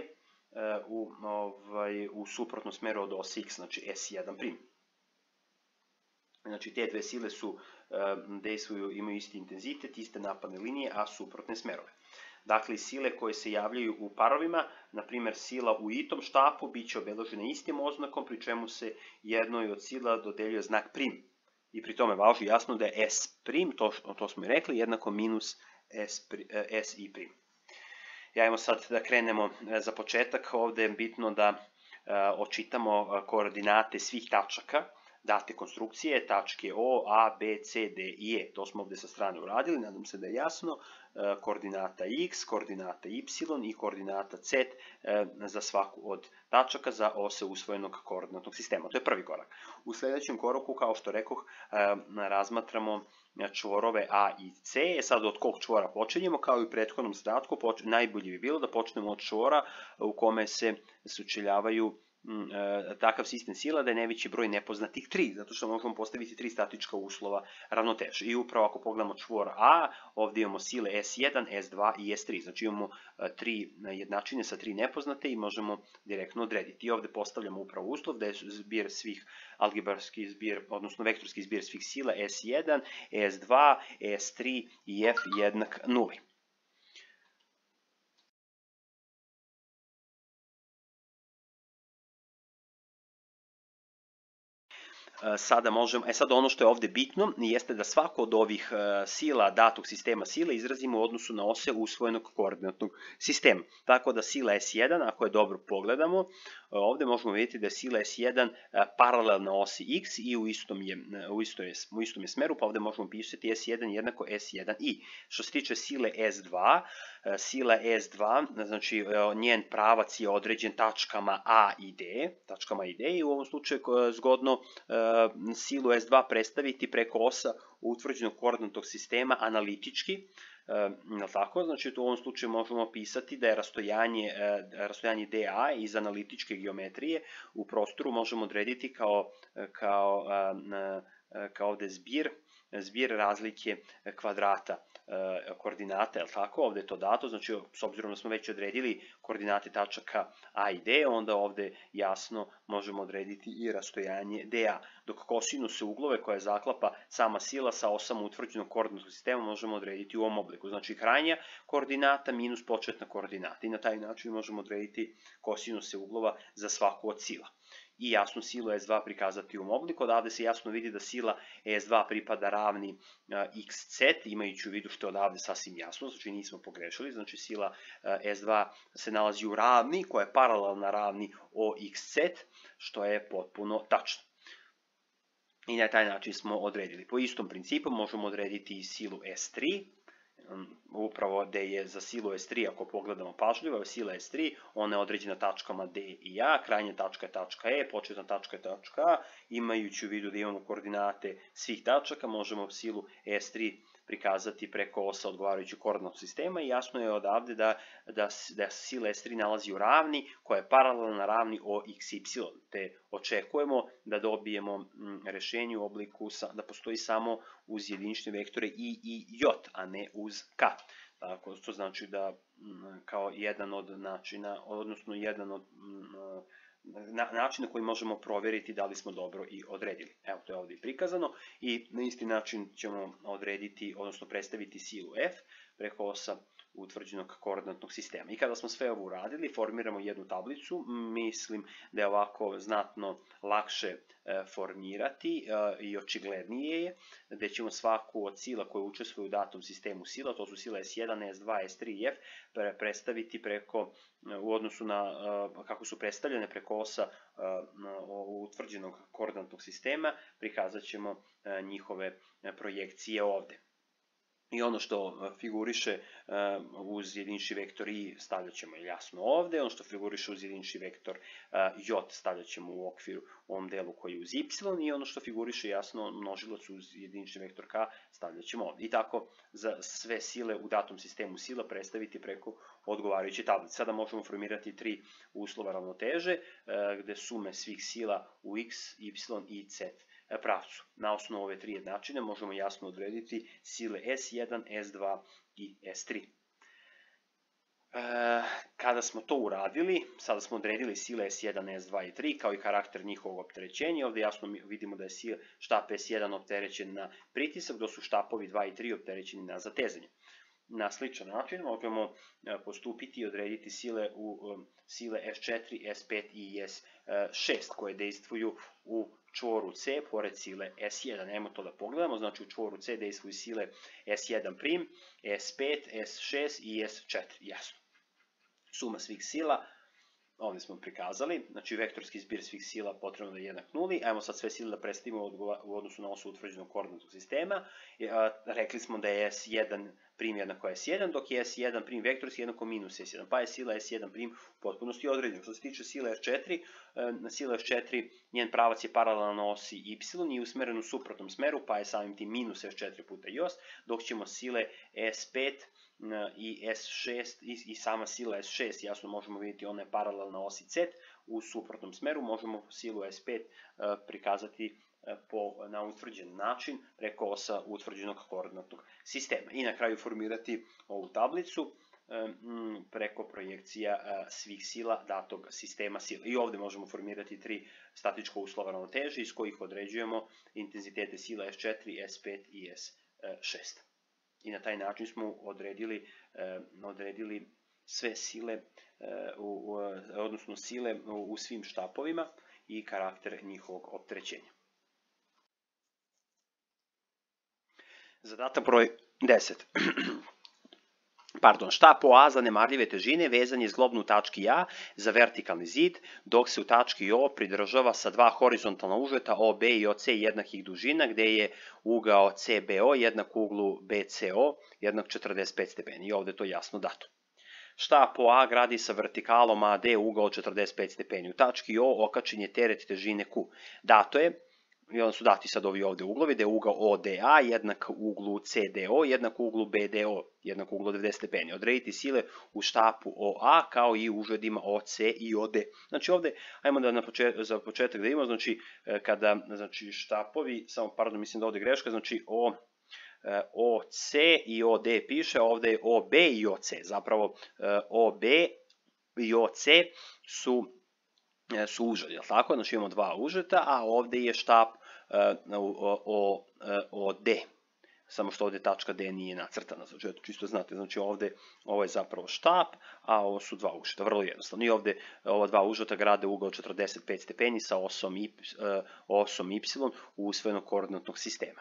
u suprotnom smeru od ose X, znači S1'. Znači te dve sile imaju isti intenzitet, iste napadne linije, a suprotne smerove. Dakle, sile koje se javljaju u parovima, na primjer sila u itom štapu, bit će obeležena istim oznakom, pri čemu se jednoj od sila dodeljuje znak prim. I pri tome važi jasno da je S prim, to smo i rekli, jednako minus S i prim. Ajmo sad da krenemo za početak. Ovdje je bitno da očitamo koordinate svih tačaka date konstrukcije, tačke O, A, B, C, D i E. To smo ovdje sa strane uradili, nadam se da je jasno. Koordinata X, koordinata Y i koordinata Z za svaku od tačaka za ose usvojenog koordinatnog sistema. To je prvi korak. U sljedećem koraku, kao što rekoh, razmatramo čvorove A i C. Sad od kog čvora počinjemo? Kao i u prethodnom zadatku, najbolje bi bilo da počnemo od čvora u kome se sučeljavaju takav sistem sila da je najveći broj nepoznatih 3, zato što možemo postaviti 3 statička uslova ravnoteže. I upravo ako pogledamo čvor A, ovdje imamo sile S1, S2 i S3. Znači imamo 3 jednačine sa 3 nepoznate i možemo direktno odrediti. I ovdje postavljamo upravo uslov da je zbir svih algebarski zbir, odnosno vektorski zbir svih sila S1, S2, S3 i F jednak nuli. Sad ono što je ovdje bitno jeste da svako od ovih sila datog sistema sile izrazimo u odnosu na ose usvojenog koordinatnog sistema. Tako da sila S1, ako je dobro pogledamo, ovdje možemo vidjeti da je sila S1 paralelna osi X i u istom je smeru, pa ovdje možemo pisati S1 jednako S1i. Što se tiče sile S2, sila S2, znači njen pravac je određen tačkama A i D, i u ovom slučaju zgodno silu S2 predstaviti preko osa utvrđenog koordinatnog sistema analitički, tako? Znači u ovom slučaju možemo opisati da je rastojanje DA iz analitičke geometrije u prostoru možemo odrediti kao ovde zbir razlike kvadrata koordinata, tako? Ovde je to dato, znači s obzirom da smo već odredili koordinate tačaka A i D, onda ovde jasno možemo odrediti i rastojanje DA, dok kosinuse uglove koje zaklapa sama sila sa osama utvrđenog koordinatnog sistema možemo odrediti u ovom obliku, znači krajnja koordinata minus početna koordinata i na taj način možemo odrediti kosinuse uglova za svaku od sila. I jasno silu S2 prikazati u ovom obliku, odavde se jasno vidi da sila S2 pripada ravni xz, imajući u vidu što je odavde sasvim jasno, znači nismo pogrešili, znači sila S2 se nalazi u ravni koja je paralelna ravni OXZ, što je potpuno tačno. I na taj način smo odredili. Po istom principu možemo odrediti i silu S3, upravo gde je za silu S3, ako pogledamo pažljivo, sila S3, ona je određena tačkama D i A, krajnja tačka je tačka E, početna tačka je tačka A, imajući u vidu da imamo koordinate svih tačaka, možemo silu S3 prikazati preko osa odgovarajućeg koordinatnog sistema i jasno je odavde da sila S3 nalazi u ravni koja je paralelna ravni OXY, te očekujemo da dobijemo rešenje u obliku da postoji samo uz jedinične vektore I i J, a ne uz K. Tako, to znači da kao jedan od načina, odnosno jedan od načina koji možemo provjeriti da li smo dobro i odredili. Evo, to je ovdje prikazano i na isti način ćemo odrediti, odnosno predstaviti silu F preko osa utvrđenog koordinatnog sistema. I kada smo sve ovo uradili, formiramo jednu tablicu, mislim da je ovako znatno lakše formirati i očiglednije je, gde ćemo svaku od sila koje učestvuju u datom sistemu sila, to su sile S1, S2, S3 i F, predstaviti preko, u odnosu na kako su predstavljene preko osa utvrđenog koordinatnog sistema, prikazat ćemo njihove projekcije ovde. I ono što figuriše uz jedinični vektor I stavljat ćemo jasno ovde, ono što figuriše uz jedinični vektor J stavljat ćemo u okviru u ovom delu koji je uz Y i ono što figuriše jasno množilac uz jedinični vektor K stavljat ćemo ovde. I tako za sve sile u datom sistemu sila predstaviti preko odgovarajuće tablice. Sada možemo formirati tri uslova ravnoteže gde sume svih sila u X, Y i Z pravcu. Na osnovu ove tri jednačine možemo jasno odrediti sile S1, S2 i S3. Kada smo to uradili, sada smo odredili sile S1, S2 i 3 kao i karakter njihovog opterećenja. Ovde jasno vidimo da je štap S1 opterećen na pritisak, dok su štapovi 2 i 3 opterećeni na zatezanje. Na sličan način možemo postupiti i odrediti sile S4, S5 i S6 koje dejstvuju u čvoru C pored sile S1. Nemo to da pogledamo, znači u čvoru C dejstvuju sile S1', S5, S6 i S4, jasno. Suma svih sila, ovdje smo prikazali, znači vektorski zbir svih sila potrebno da je jednak nuli. Ajmo sad sve sile da predstavimo u odnosu na osu utvrđenog koordinatnog sistema. Rekli smo da je S1' jednako S1, dok je S1' vektorski jednako minus S1, pa je sila S1' u potpunosti određena. Što se tiče sile S4, sila S4, njen pravac je paralelan na osi Y i usmeren u suprotnom smeru, pa je samim tim minus S4 puta J, dok ćemo sile S5 i S6 i sama sila S6, jasno možemo vidjeti ona je paralelna osi Z, u suprotnom smeru možemo silu S5 prikazati na utvrđen način preko osa utvrđenog koordinatnog sistema. I na kraju formirati ovu tablicu preko projekcija svih sila datog sistema sila. I ovdje možemo formirati tri statička uslova ravnoteže iz kojih određujemo intenzitete sila S4, S5 i S6. I na taj način smo odredili sve sile, odnosno sile u svim štapovima i karakter njihovog opterećenja. Zadatak broj 10. Štap OA zanemarljive težine vezan je zglobno u tački A za vertikalni zid, dok se u tački O pridržava sa dva horizontalna užeta OB i OC jednakih dužina, gde je ugao CBO jednak uglu BCO jednak 45 stepeni. I ovde je to jasno dato. štap OA gradi sa vertikalom AD ugao 45 stepeni. U tački O okačen je teret težine Q. Dato je, i onda su dati sad ovi ovde uglovi, da je ugao ODA jednak uglu CDO, jednak uglu BDO, jednak uglu 90 stepeni. Odrediti sile u štapu OA kao i u užadima OC i OD. Znači ovde, ajmo da za početak da imamo, znači kada štapovi, samo pardon, mislim da ovde greška, znači OC i OD piše, ovde je OB i OC. Zapravo OB i OC su užet, jel tako? Znači imamo dva užeta, a ovde je štap OD. Samo što ovde tačka D nije nacrtana, znači čisto znate, znači ovde ovo je zapravo štap, a ovo su dva užeta, vrlo jednostavno. I ovde ova dva užeta grade ugao 45 stepeni sa osom Y usvojenog koordinatnog sistema.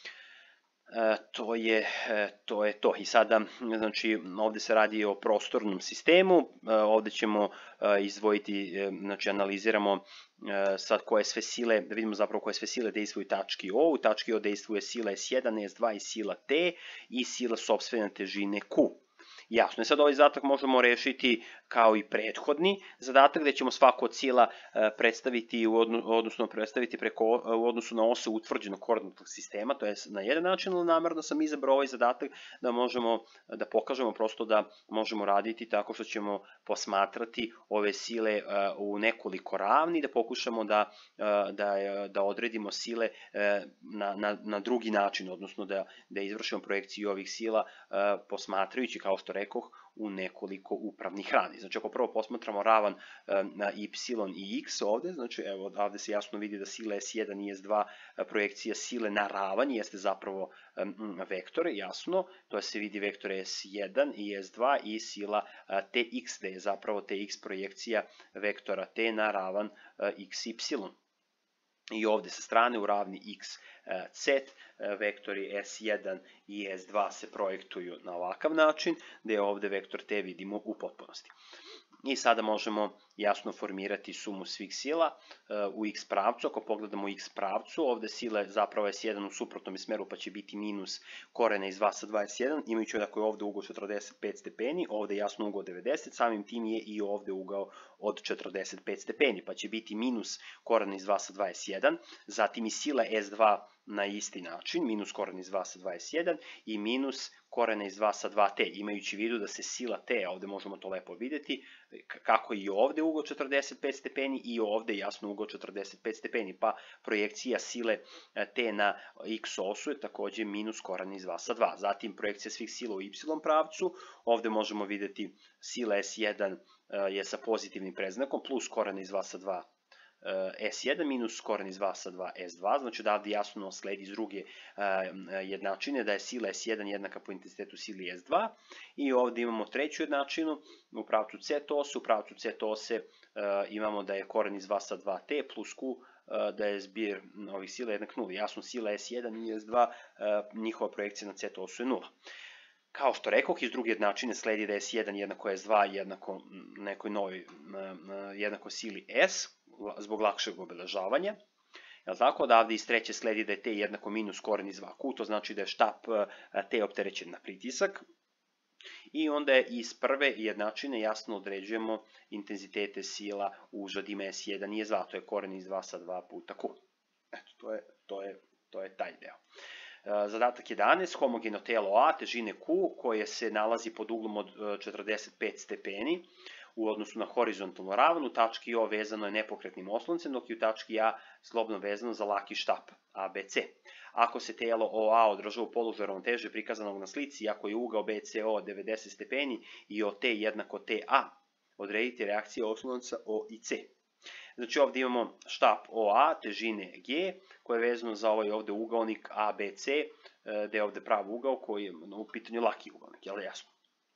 To je to. I sada, znači, ovde se radi o prostornom sistemu, ovde ćemo izdvojiti, znači, analiziramo sad koje sve sile, da vidimo zapravo koje sve sile dejstvuju u tački O. U tački O dejstvuje sila S1, S2 i sila T i sila sopstvene težine Q. Jasno je, sad ovaj zadatak možemo rešiti kao i prethodni zadatak, gde ćemo svaku od sila predstaviti, odnosno predstaviti u odnosu na ose utvrđenog koordinatnog sistema, to je na jedan način, ali namerno sam izabrao ovaj zadatak da možemo da pokažemo prosto da možemo raditi tako što ćemo posmatrati ove sile u nekoliko ravni, da pokušamo da odredimo sile na drugi način, odnosno da izvršimo projekciju ovih sila posmatrajući, kao što rekoh, u nekoliko upravnih ravni. Znači, ako prvo posmatramo ravan na y i x ovde, znači, evo, ovde se jasno vidi da sila S1 i S2 projekcija sile na ravan jeste zapravo vektor, jasno, to se vidi vektor S1 i S2 i sila Tx, da je zapravo Tx projekcija vektora T na ravan xy. I ovde sa strane u ravni xz vektori S1 i S2 se projektuju na ovakav način, gde ovde vektor T vidimo u potpunosti. I sada možemo jasno formirati sumu svih sila u x pravcu. Ako pogledamo u x pravcu, ovde sila je zapravo S1 u suprotnom smeru, pa će biti minus korena iz 2 sa 21, imajući da ako je ovde ugao 45 stepeni, ovde je jasno ugao 90, samim tim je i ovde ugao od 45 stepeni, pa će biti minus korena iz 2 sa 21, zatim i sila S2 na isti način, minus korena iz 2 sa 21 i minus korena iz 2 sa 2t, imajući u vidu da se sila t, ovde možemo to lepo videti, kako i ovde ugao 45 stepeni i ovde jasno ugao 45 stepeni, pa projekcija sile t na x osu je takođe minus korena iz 2 sa 2. Zatim projekcija svih sila u y pravcu, ovde možemo videti sila S1 je sa pozitivnim predznakom, plus korena iz 2 sa 2 S1 minus koren iz 2 sa 2 S2, znači da ovde jasno sledi iz druge jednačine da je sila S1 jednaka po intenzitetu sili S2 i ovde imamo treću jednačinu u pravcu C ose, u pravcu C ose imamo da je koren iz 2 sa 2T plus Q da je zbir ovih sila jednak 0. Jasno sila S1 i S2, njihova projekcija na C osu je 0. Kao što rekoh, iz druge jednačine sledi da je S1 jednako S2 jednako nekoj novoj jednako sili S, zbog lakšeg obeležavanja. Tako, odavde iz treće sledi da je T jednako minus koren iz 2Q, to znači da je štap T opterećen na pritisak. I onda iz prve jednačine jasno određujemo intenzitete sila u užadima S1 i S2, to je koren iz 2 sa 2 puta Q. Eto, to je taj deo. Zadatak 11, homogeno telo A, težine Q, koje se nalazi pod uglom od 45 stepeni u odnosu na horizontalnu ravan, u tački O vezano je nepokretnim osloncem, dok je u tački A slobodno vezano za laki štap ABC. Ako se telo OA održava u položaju ravnoteže prikazanog na slici, ako je ugao BCO 90 stepeni i OT jednako TA, odrediti reakcije oslonca O i C. Znači ovde imamo štap OA, težine G, koje je vezano za ovaj ovde ugaonik ABC, gde je ovde prav ugao koji je u pitanju laki ugaonik, jel jasno?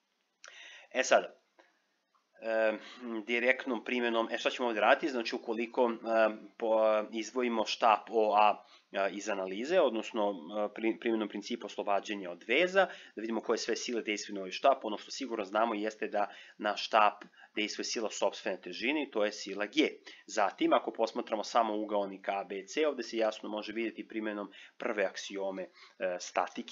E sada, direktnom primjenom, šta ćemo ovde raditi? Znači ukoliko izdvojimo štap OA iz analize, odnosno primjenom principa oslobađanja od veza, da vidimo koje sve sile dejstvuju na ovaj štap. Ono što sigurno znamo jeste da na štap dejstvuje sila sopstvene težine, to je sila G. Zatim, ako posmatramo samo ugaonik ABC, ovde se jasno može vidjeti primjenom prve aksiome statike,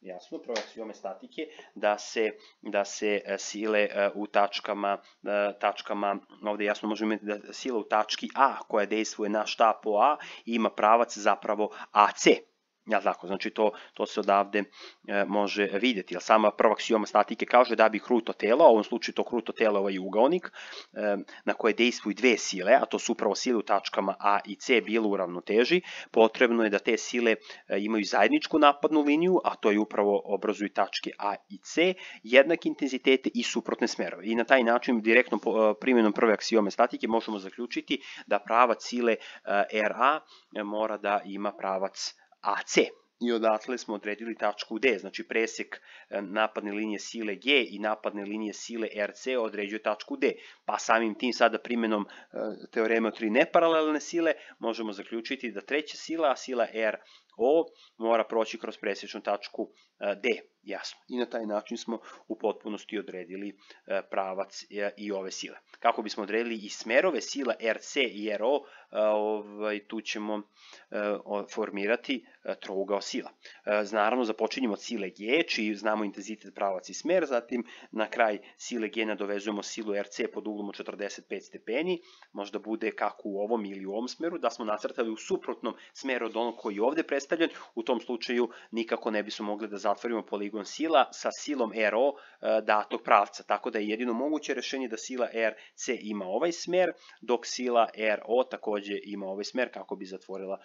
jasno, prve aksiome statike, da se sile u tačkama, ovdje jasno možemo imati da sila u tački A koja dejstvuje na štapu A ima pravac zapravo AC. Ja tako, znači to se odavde može vidjeti, jer sama prva aksioma statike kaže da bi kruto telo, a u ovom slučaju to kruto telo je ovaj ugaonik na koje dejstvuju dve sile, a to su upravo sile u tačkama A i C bilo u ravnoteži, potrebno je da te sile imaju zajedničku napadnu liniju, a to je upravo obrazuju tačke A i C, jednak intenzitete i suprotne smerove. I na taj način, direktno primjenom prve aksiome statike, možemo zaključiti da pravac sile RA mora da ima pravac AC. I odatle smo odredili tačku D, znači presek napadne linije sile G i napadne linije sile RC određuje tačku D. Pa samim tim sada primjenom teoreme o tri neparalelne sile možemo zaključiti da treća sila, a sila RO, mora proći kroz presječnu tačku D. Jasno. I na taj način smo u potpunosti odredili pravac i ove sile. Kako bismo odredili i smerove sila RC i RO, tu ćemo formirati trougao sila. Naravno, započinjemo od sile G, čiji znamo intenzitet, pravac i smer, zatim na kraj sile G nadovezujemo silu RC pod uglom od 45 stepeni, možda bude kako u ovom ili u ovom smeru, da smo nacrtali u suprotnom smeru od onog koji je ovdje predstavljen, u tom slučaju nikako ne bismo mogli da zatvorimo poligon sila sa silom RO datog pravca, tako da je jedino moguće rješenje da sila RC ima ovaj smer, dok sila RO također ima ovaj smer kako bi zatvorila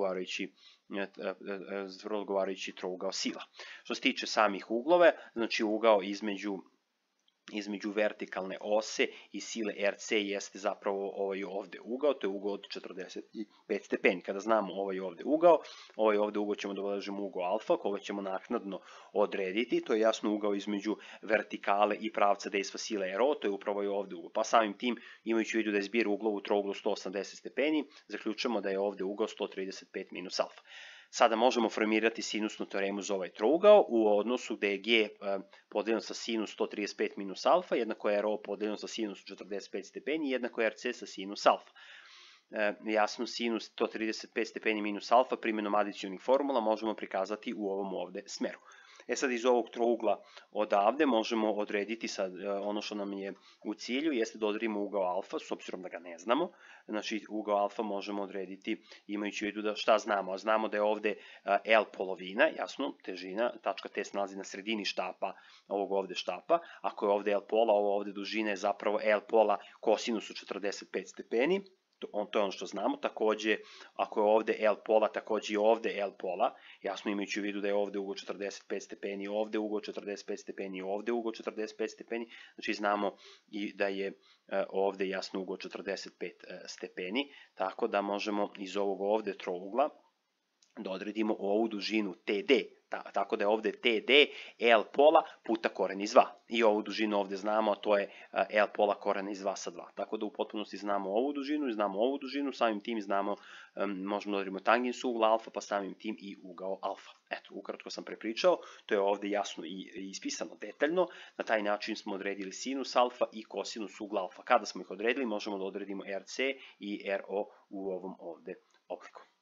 odgovarajući trougao sila. Što se tiče samih uglove, znači ugao između vertikalne ose i sile RC jeste zapravo ovaj ovdje ugao, to je ugao od 45 stepeni. Kada znamo ovaj ovdje ugao ćemo da obeležimo ugao alfa, koga ćemo naknadno odrediti, to je jasno ugao između vertikale i pravca dejstva sile RO, to je upravo i ovdje ugao. Pa samim tim, imajući u vidu da je zbir uglova u trouglu 180 stepeni, zaključujemo da je ovdje ugao 135 minus alfa. Sada možemo formirati sinusnu teoremu za ovaj trougao u odnosu gdje je G podeljeno sa sinus 135 minus alfa, jednako je RO podeljeno sa sinus 45 stepeni, jednako je RC sa sinus alfa. Jasno, sinus 135 stepeni minus alfa primjenom adicionih formula možemo prikazati u ovom ovdje smeru. Sad iz ovog trougla odavde možemo odrediti sad ono što nam je u cilju, jeste da odredimo ugao alfa, s obzirom da ga ne znamo. Znači ugao alfa možemo odrediti imajući u vidu da šta znamo, a znamo da je ovdje L polovina, jasno, težina, tačka T se nalazi na sredini štapa, ovog ovdje štapa, ako je ovdje L pola, ovo ovdje dužina je zapravo L pola kosinus od 45 stepeni. To je ono što znamo, također ako je ovdje L pola, također i ovdje L pola, jasno imajući u vidu da je ovdje ugao 45 stepeni, ovdje ugao 45 stepeni, ovdje ugao 45 stepeni, znači znamo i da je ovdje jasno ugao 45 stepeni, tako da možemo iz ovog ovdje trougla da odredimo ovu dužinu TD, tako da je ovdje TD L pola puta koren iz 2. I ovu dužinu ovdje znamo, a to je L pola koren iz 2 sa 2. Tako da u potpunosti znamo ovu dužinu i znamo ovu dužinu, samim tim znamo, možemo da odredimo tangens ugla alfa, pa samim tim i ugao alfa. Eto, ukratko sam prepričao, to je ovdje jasno i ispisano detaljno. Na taj način smo odredili sinus alfa i kosinus ugla alfa. Kada smo ih odredili, možemo da odredimo RC i RO u ovom ovdje obliku.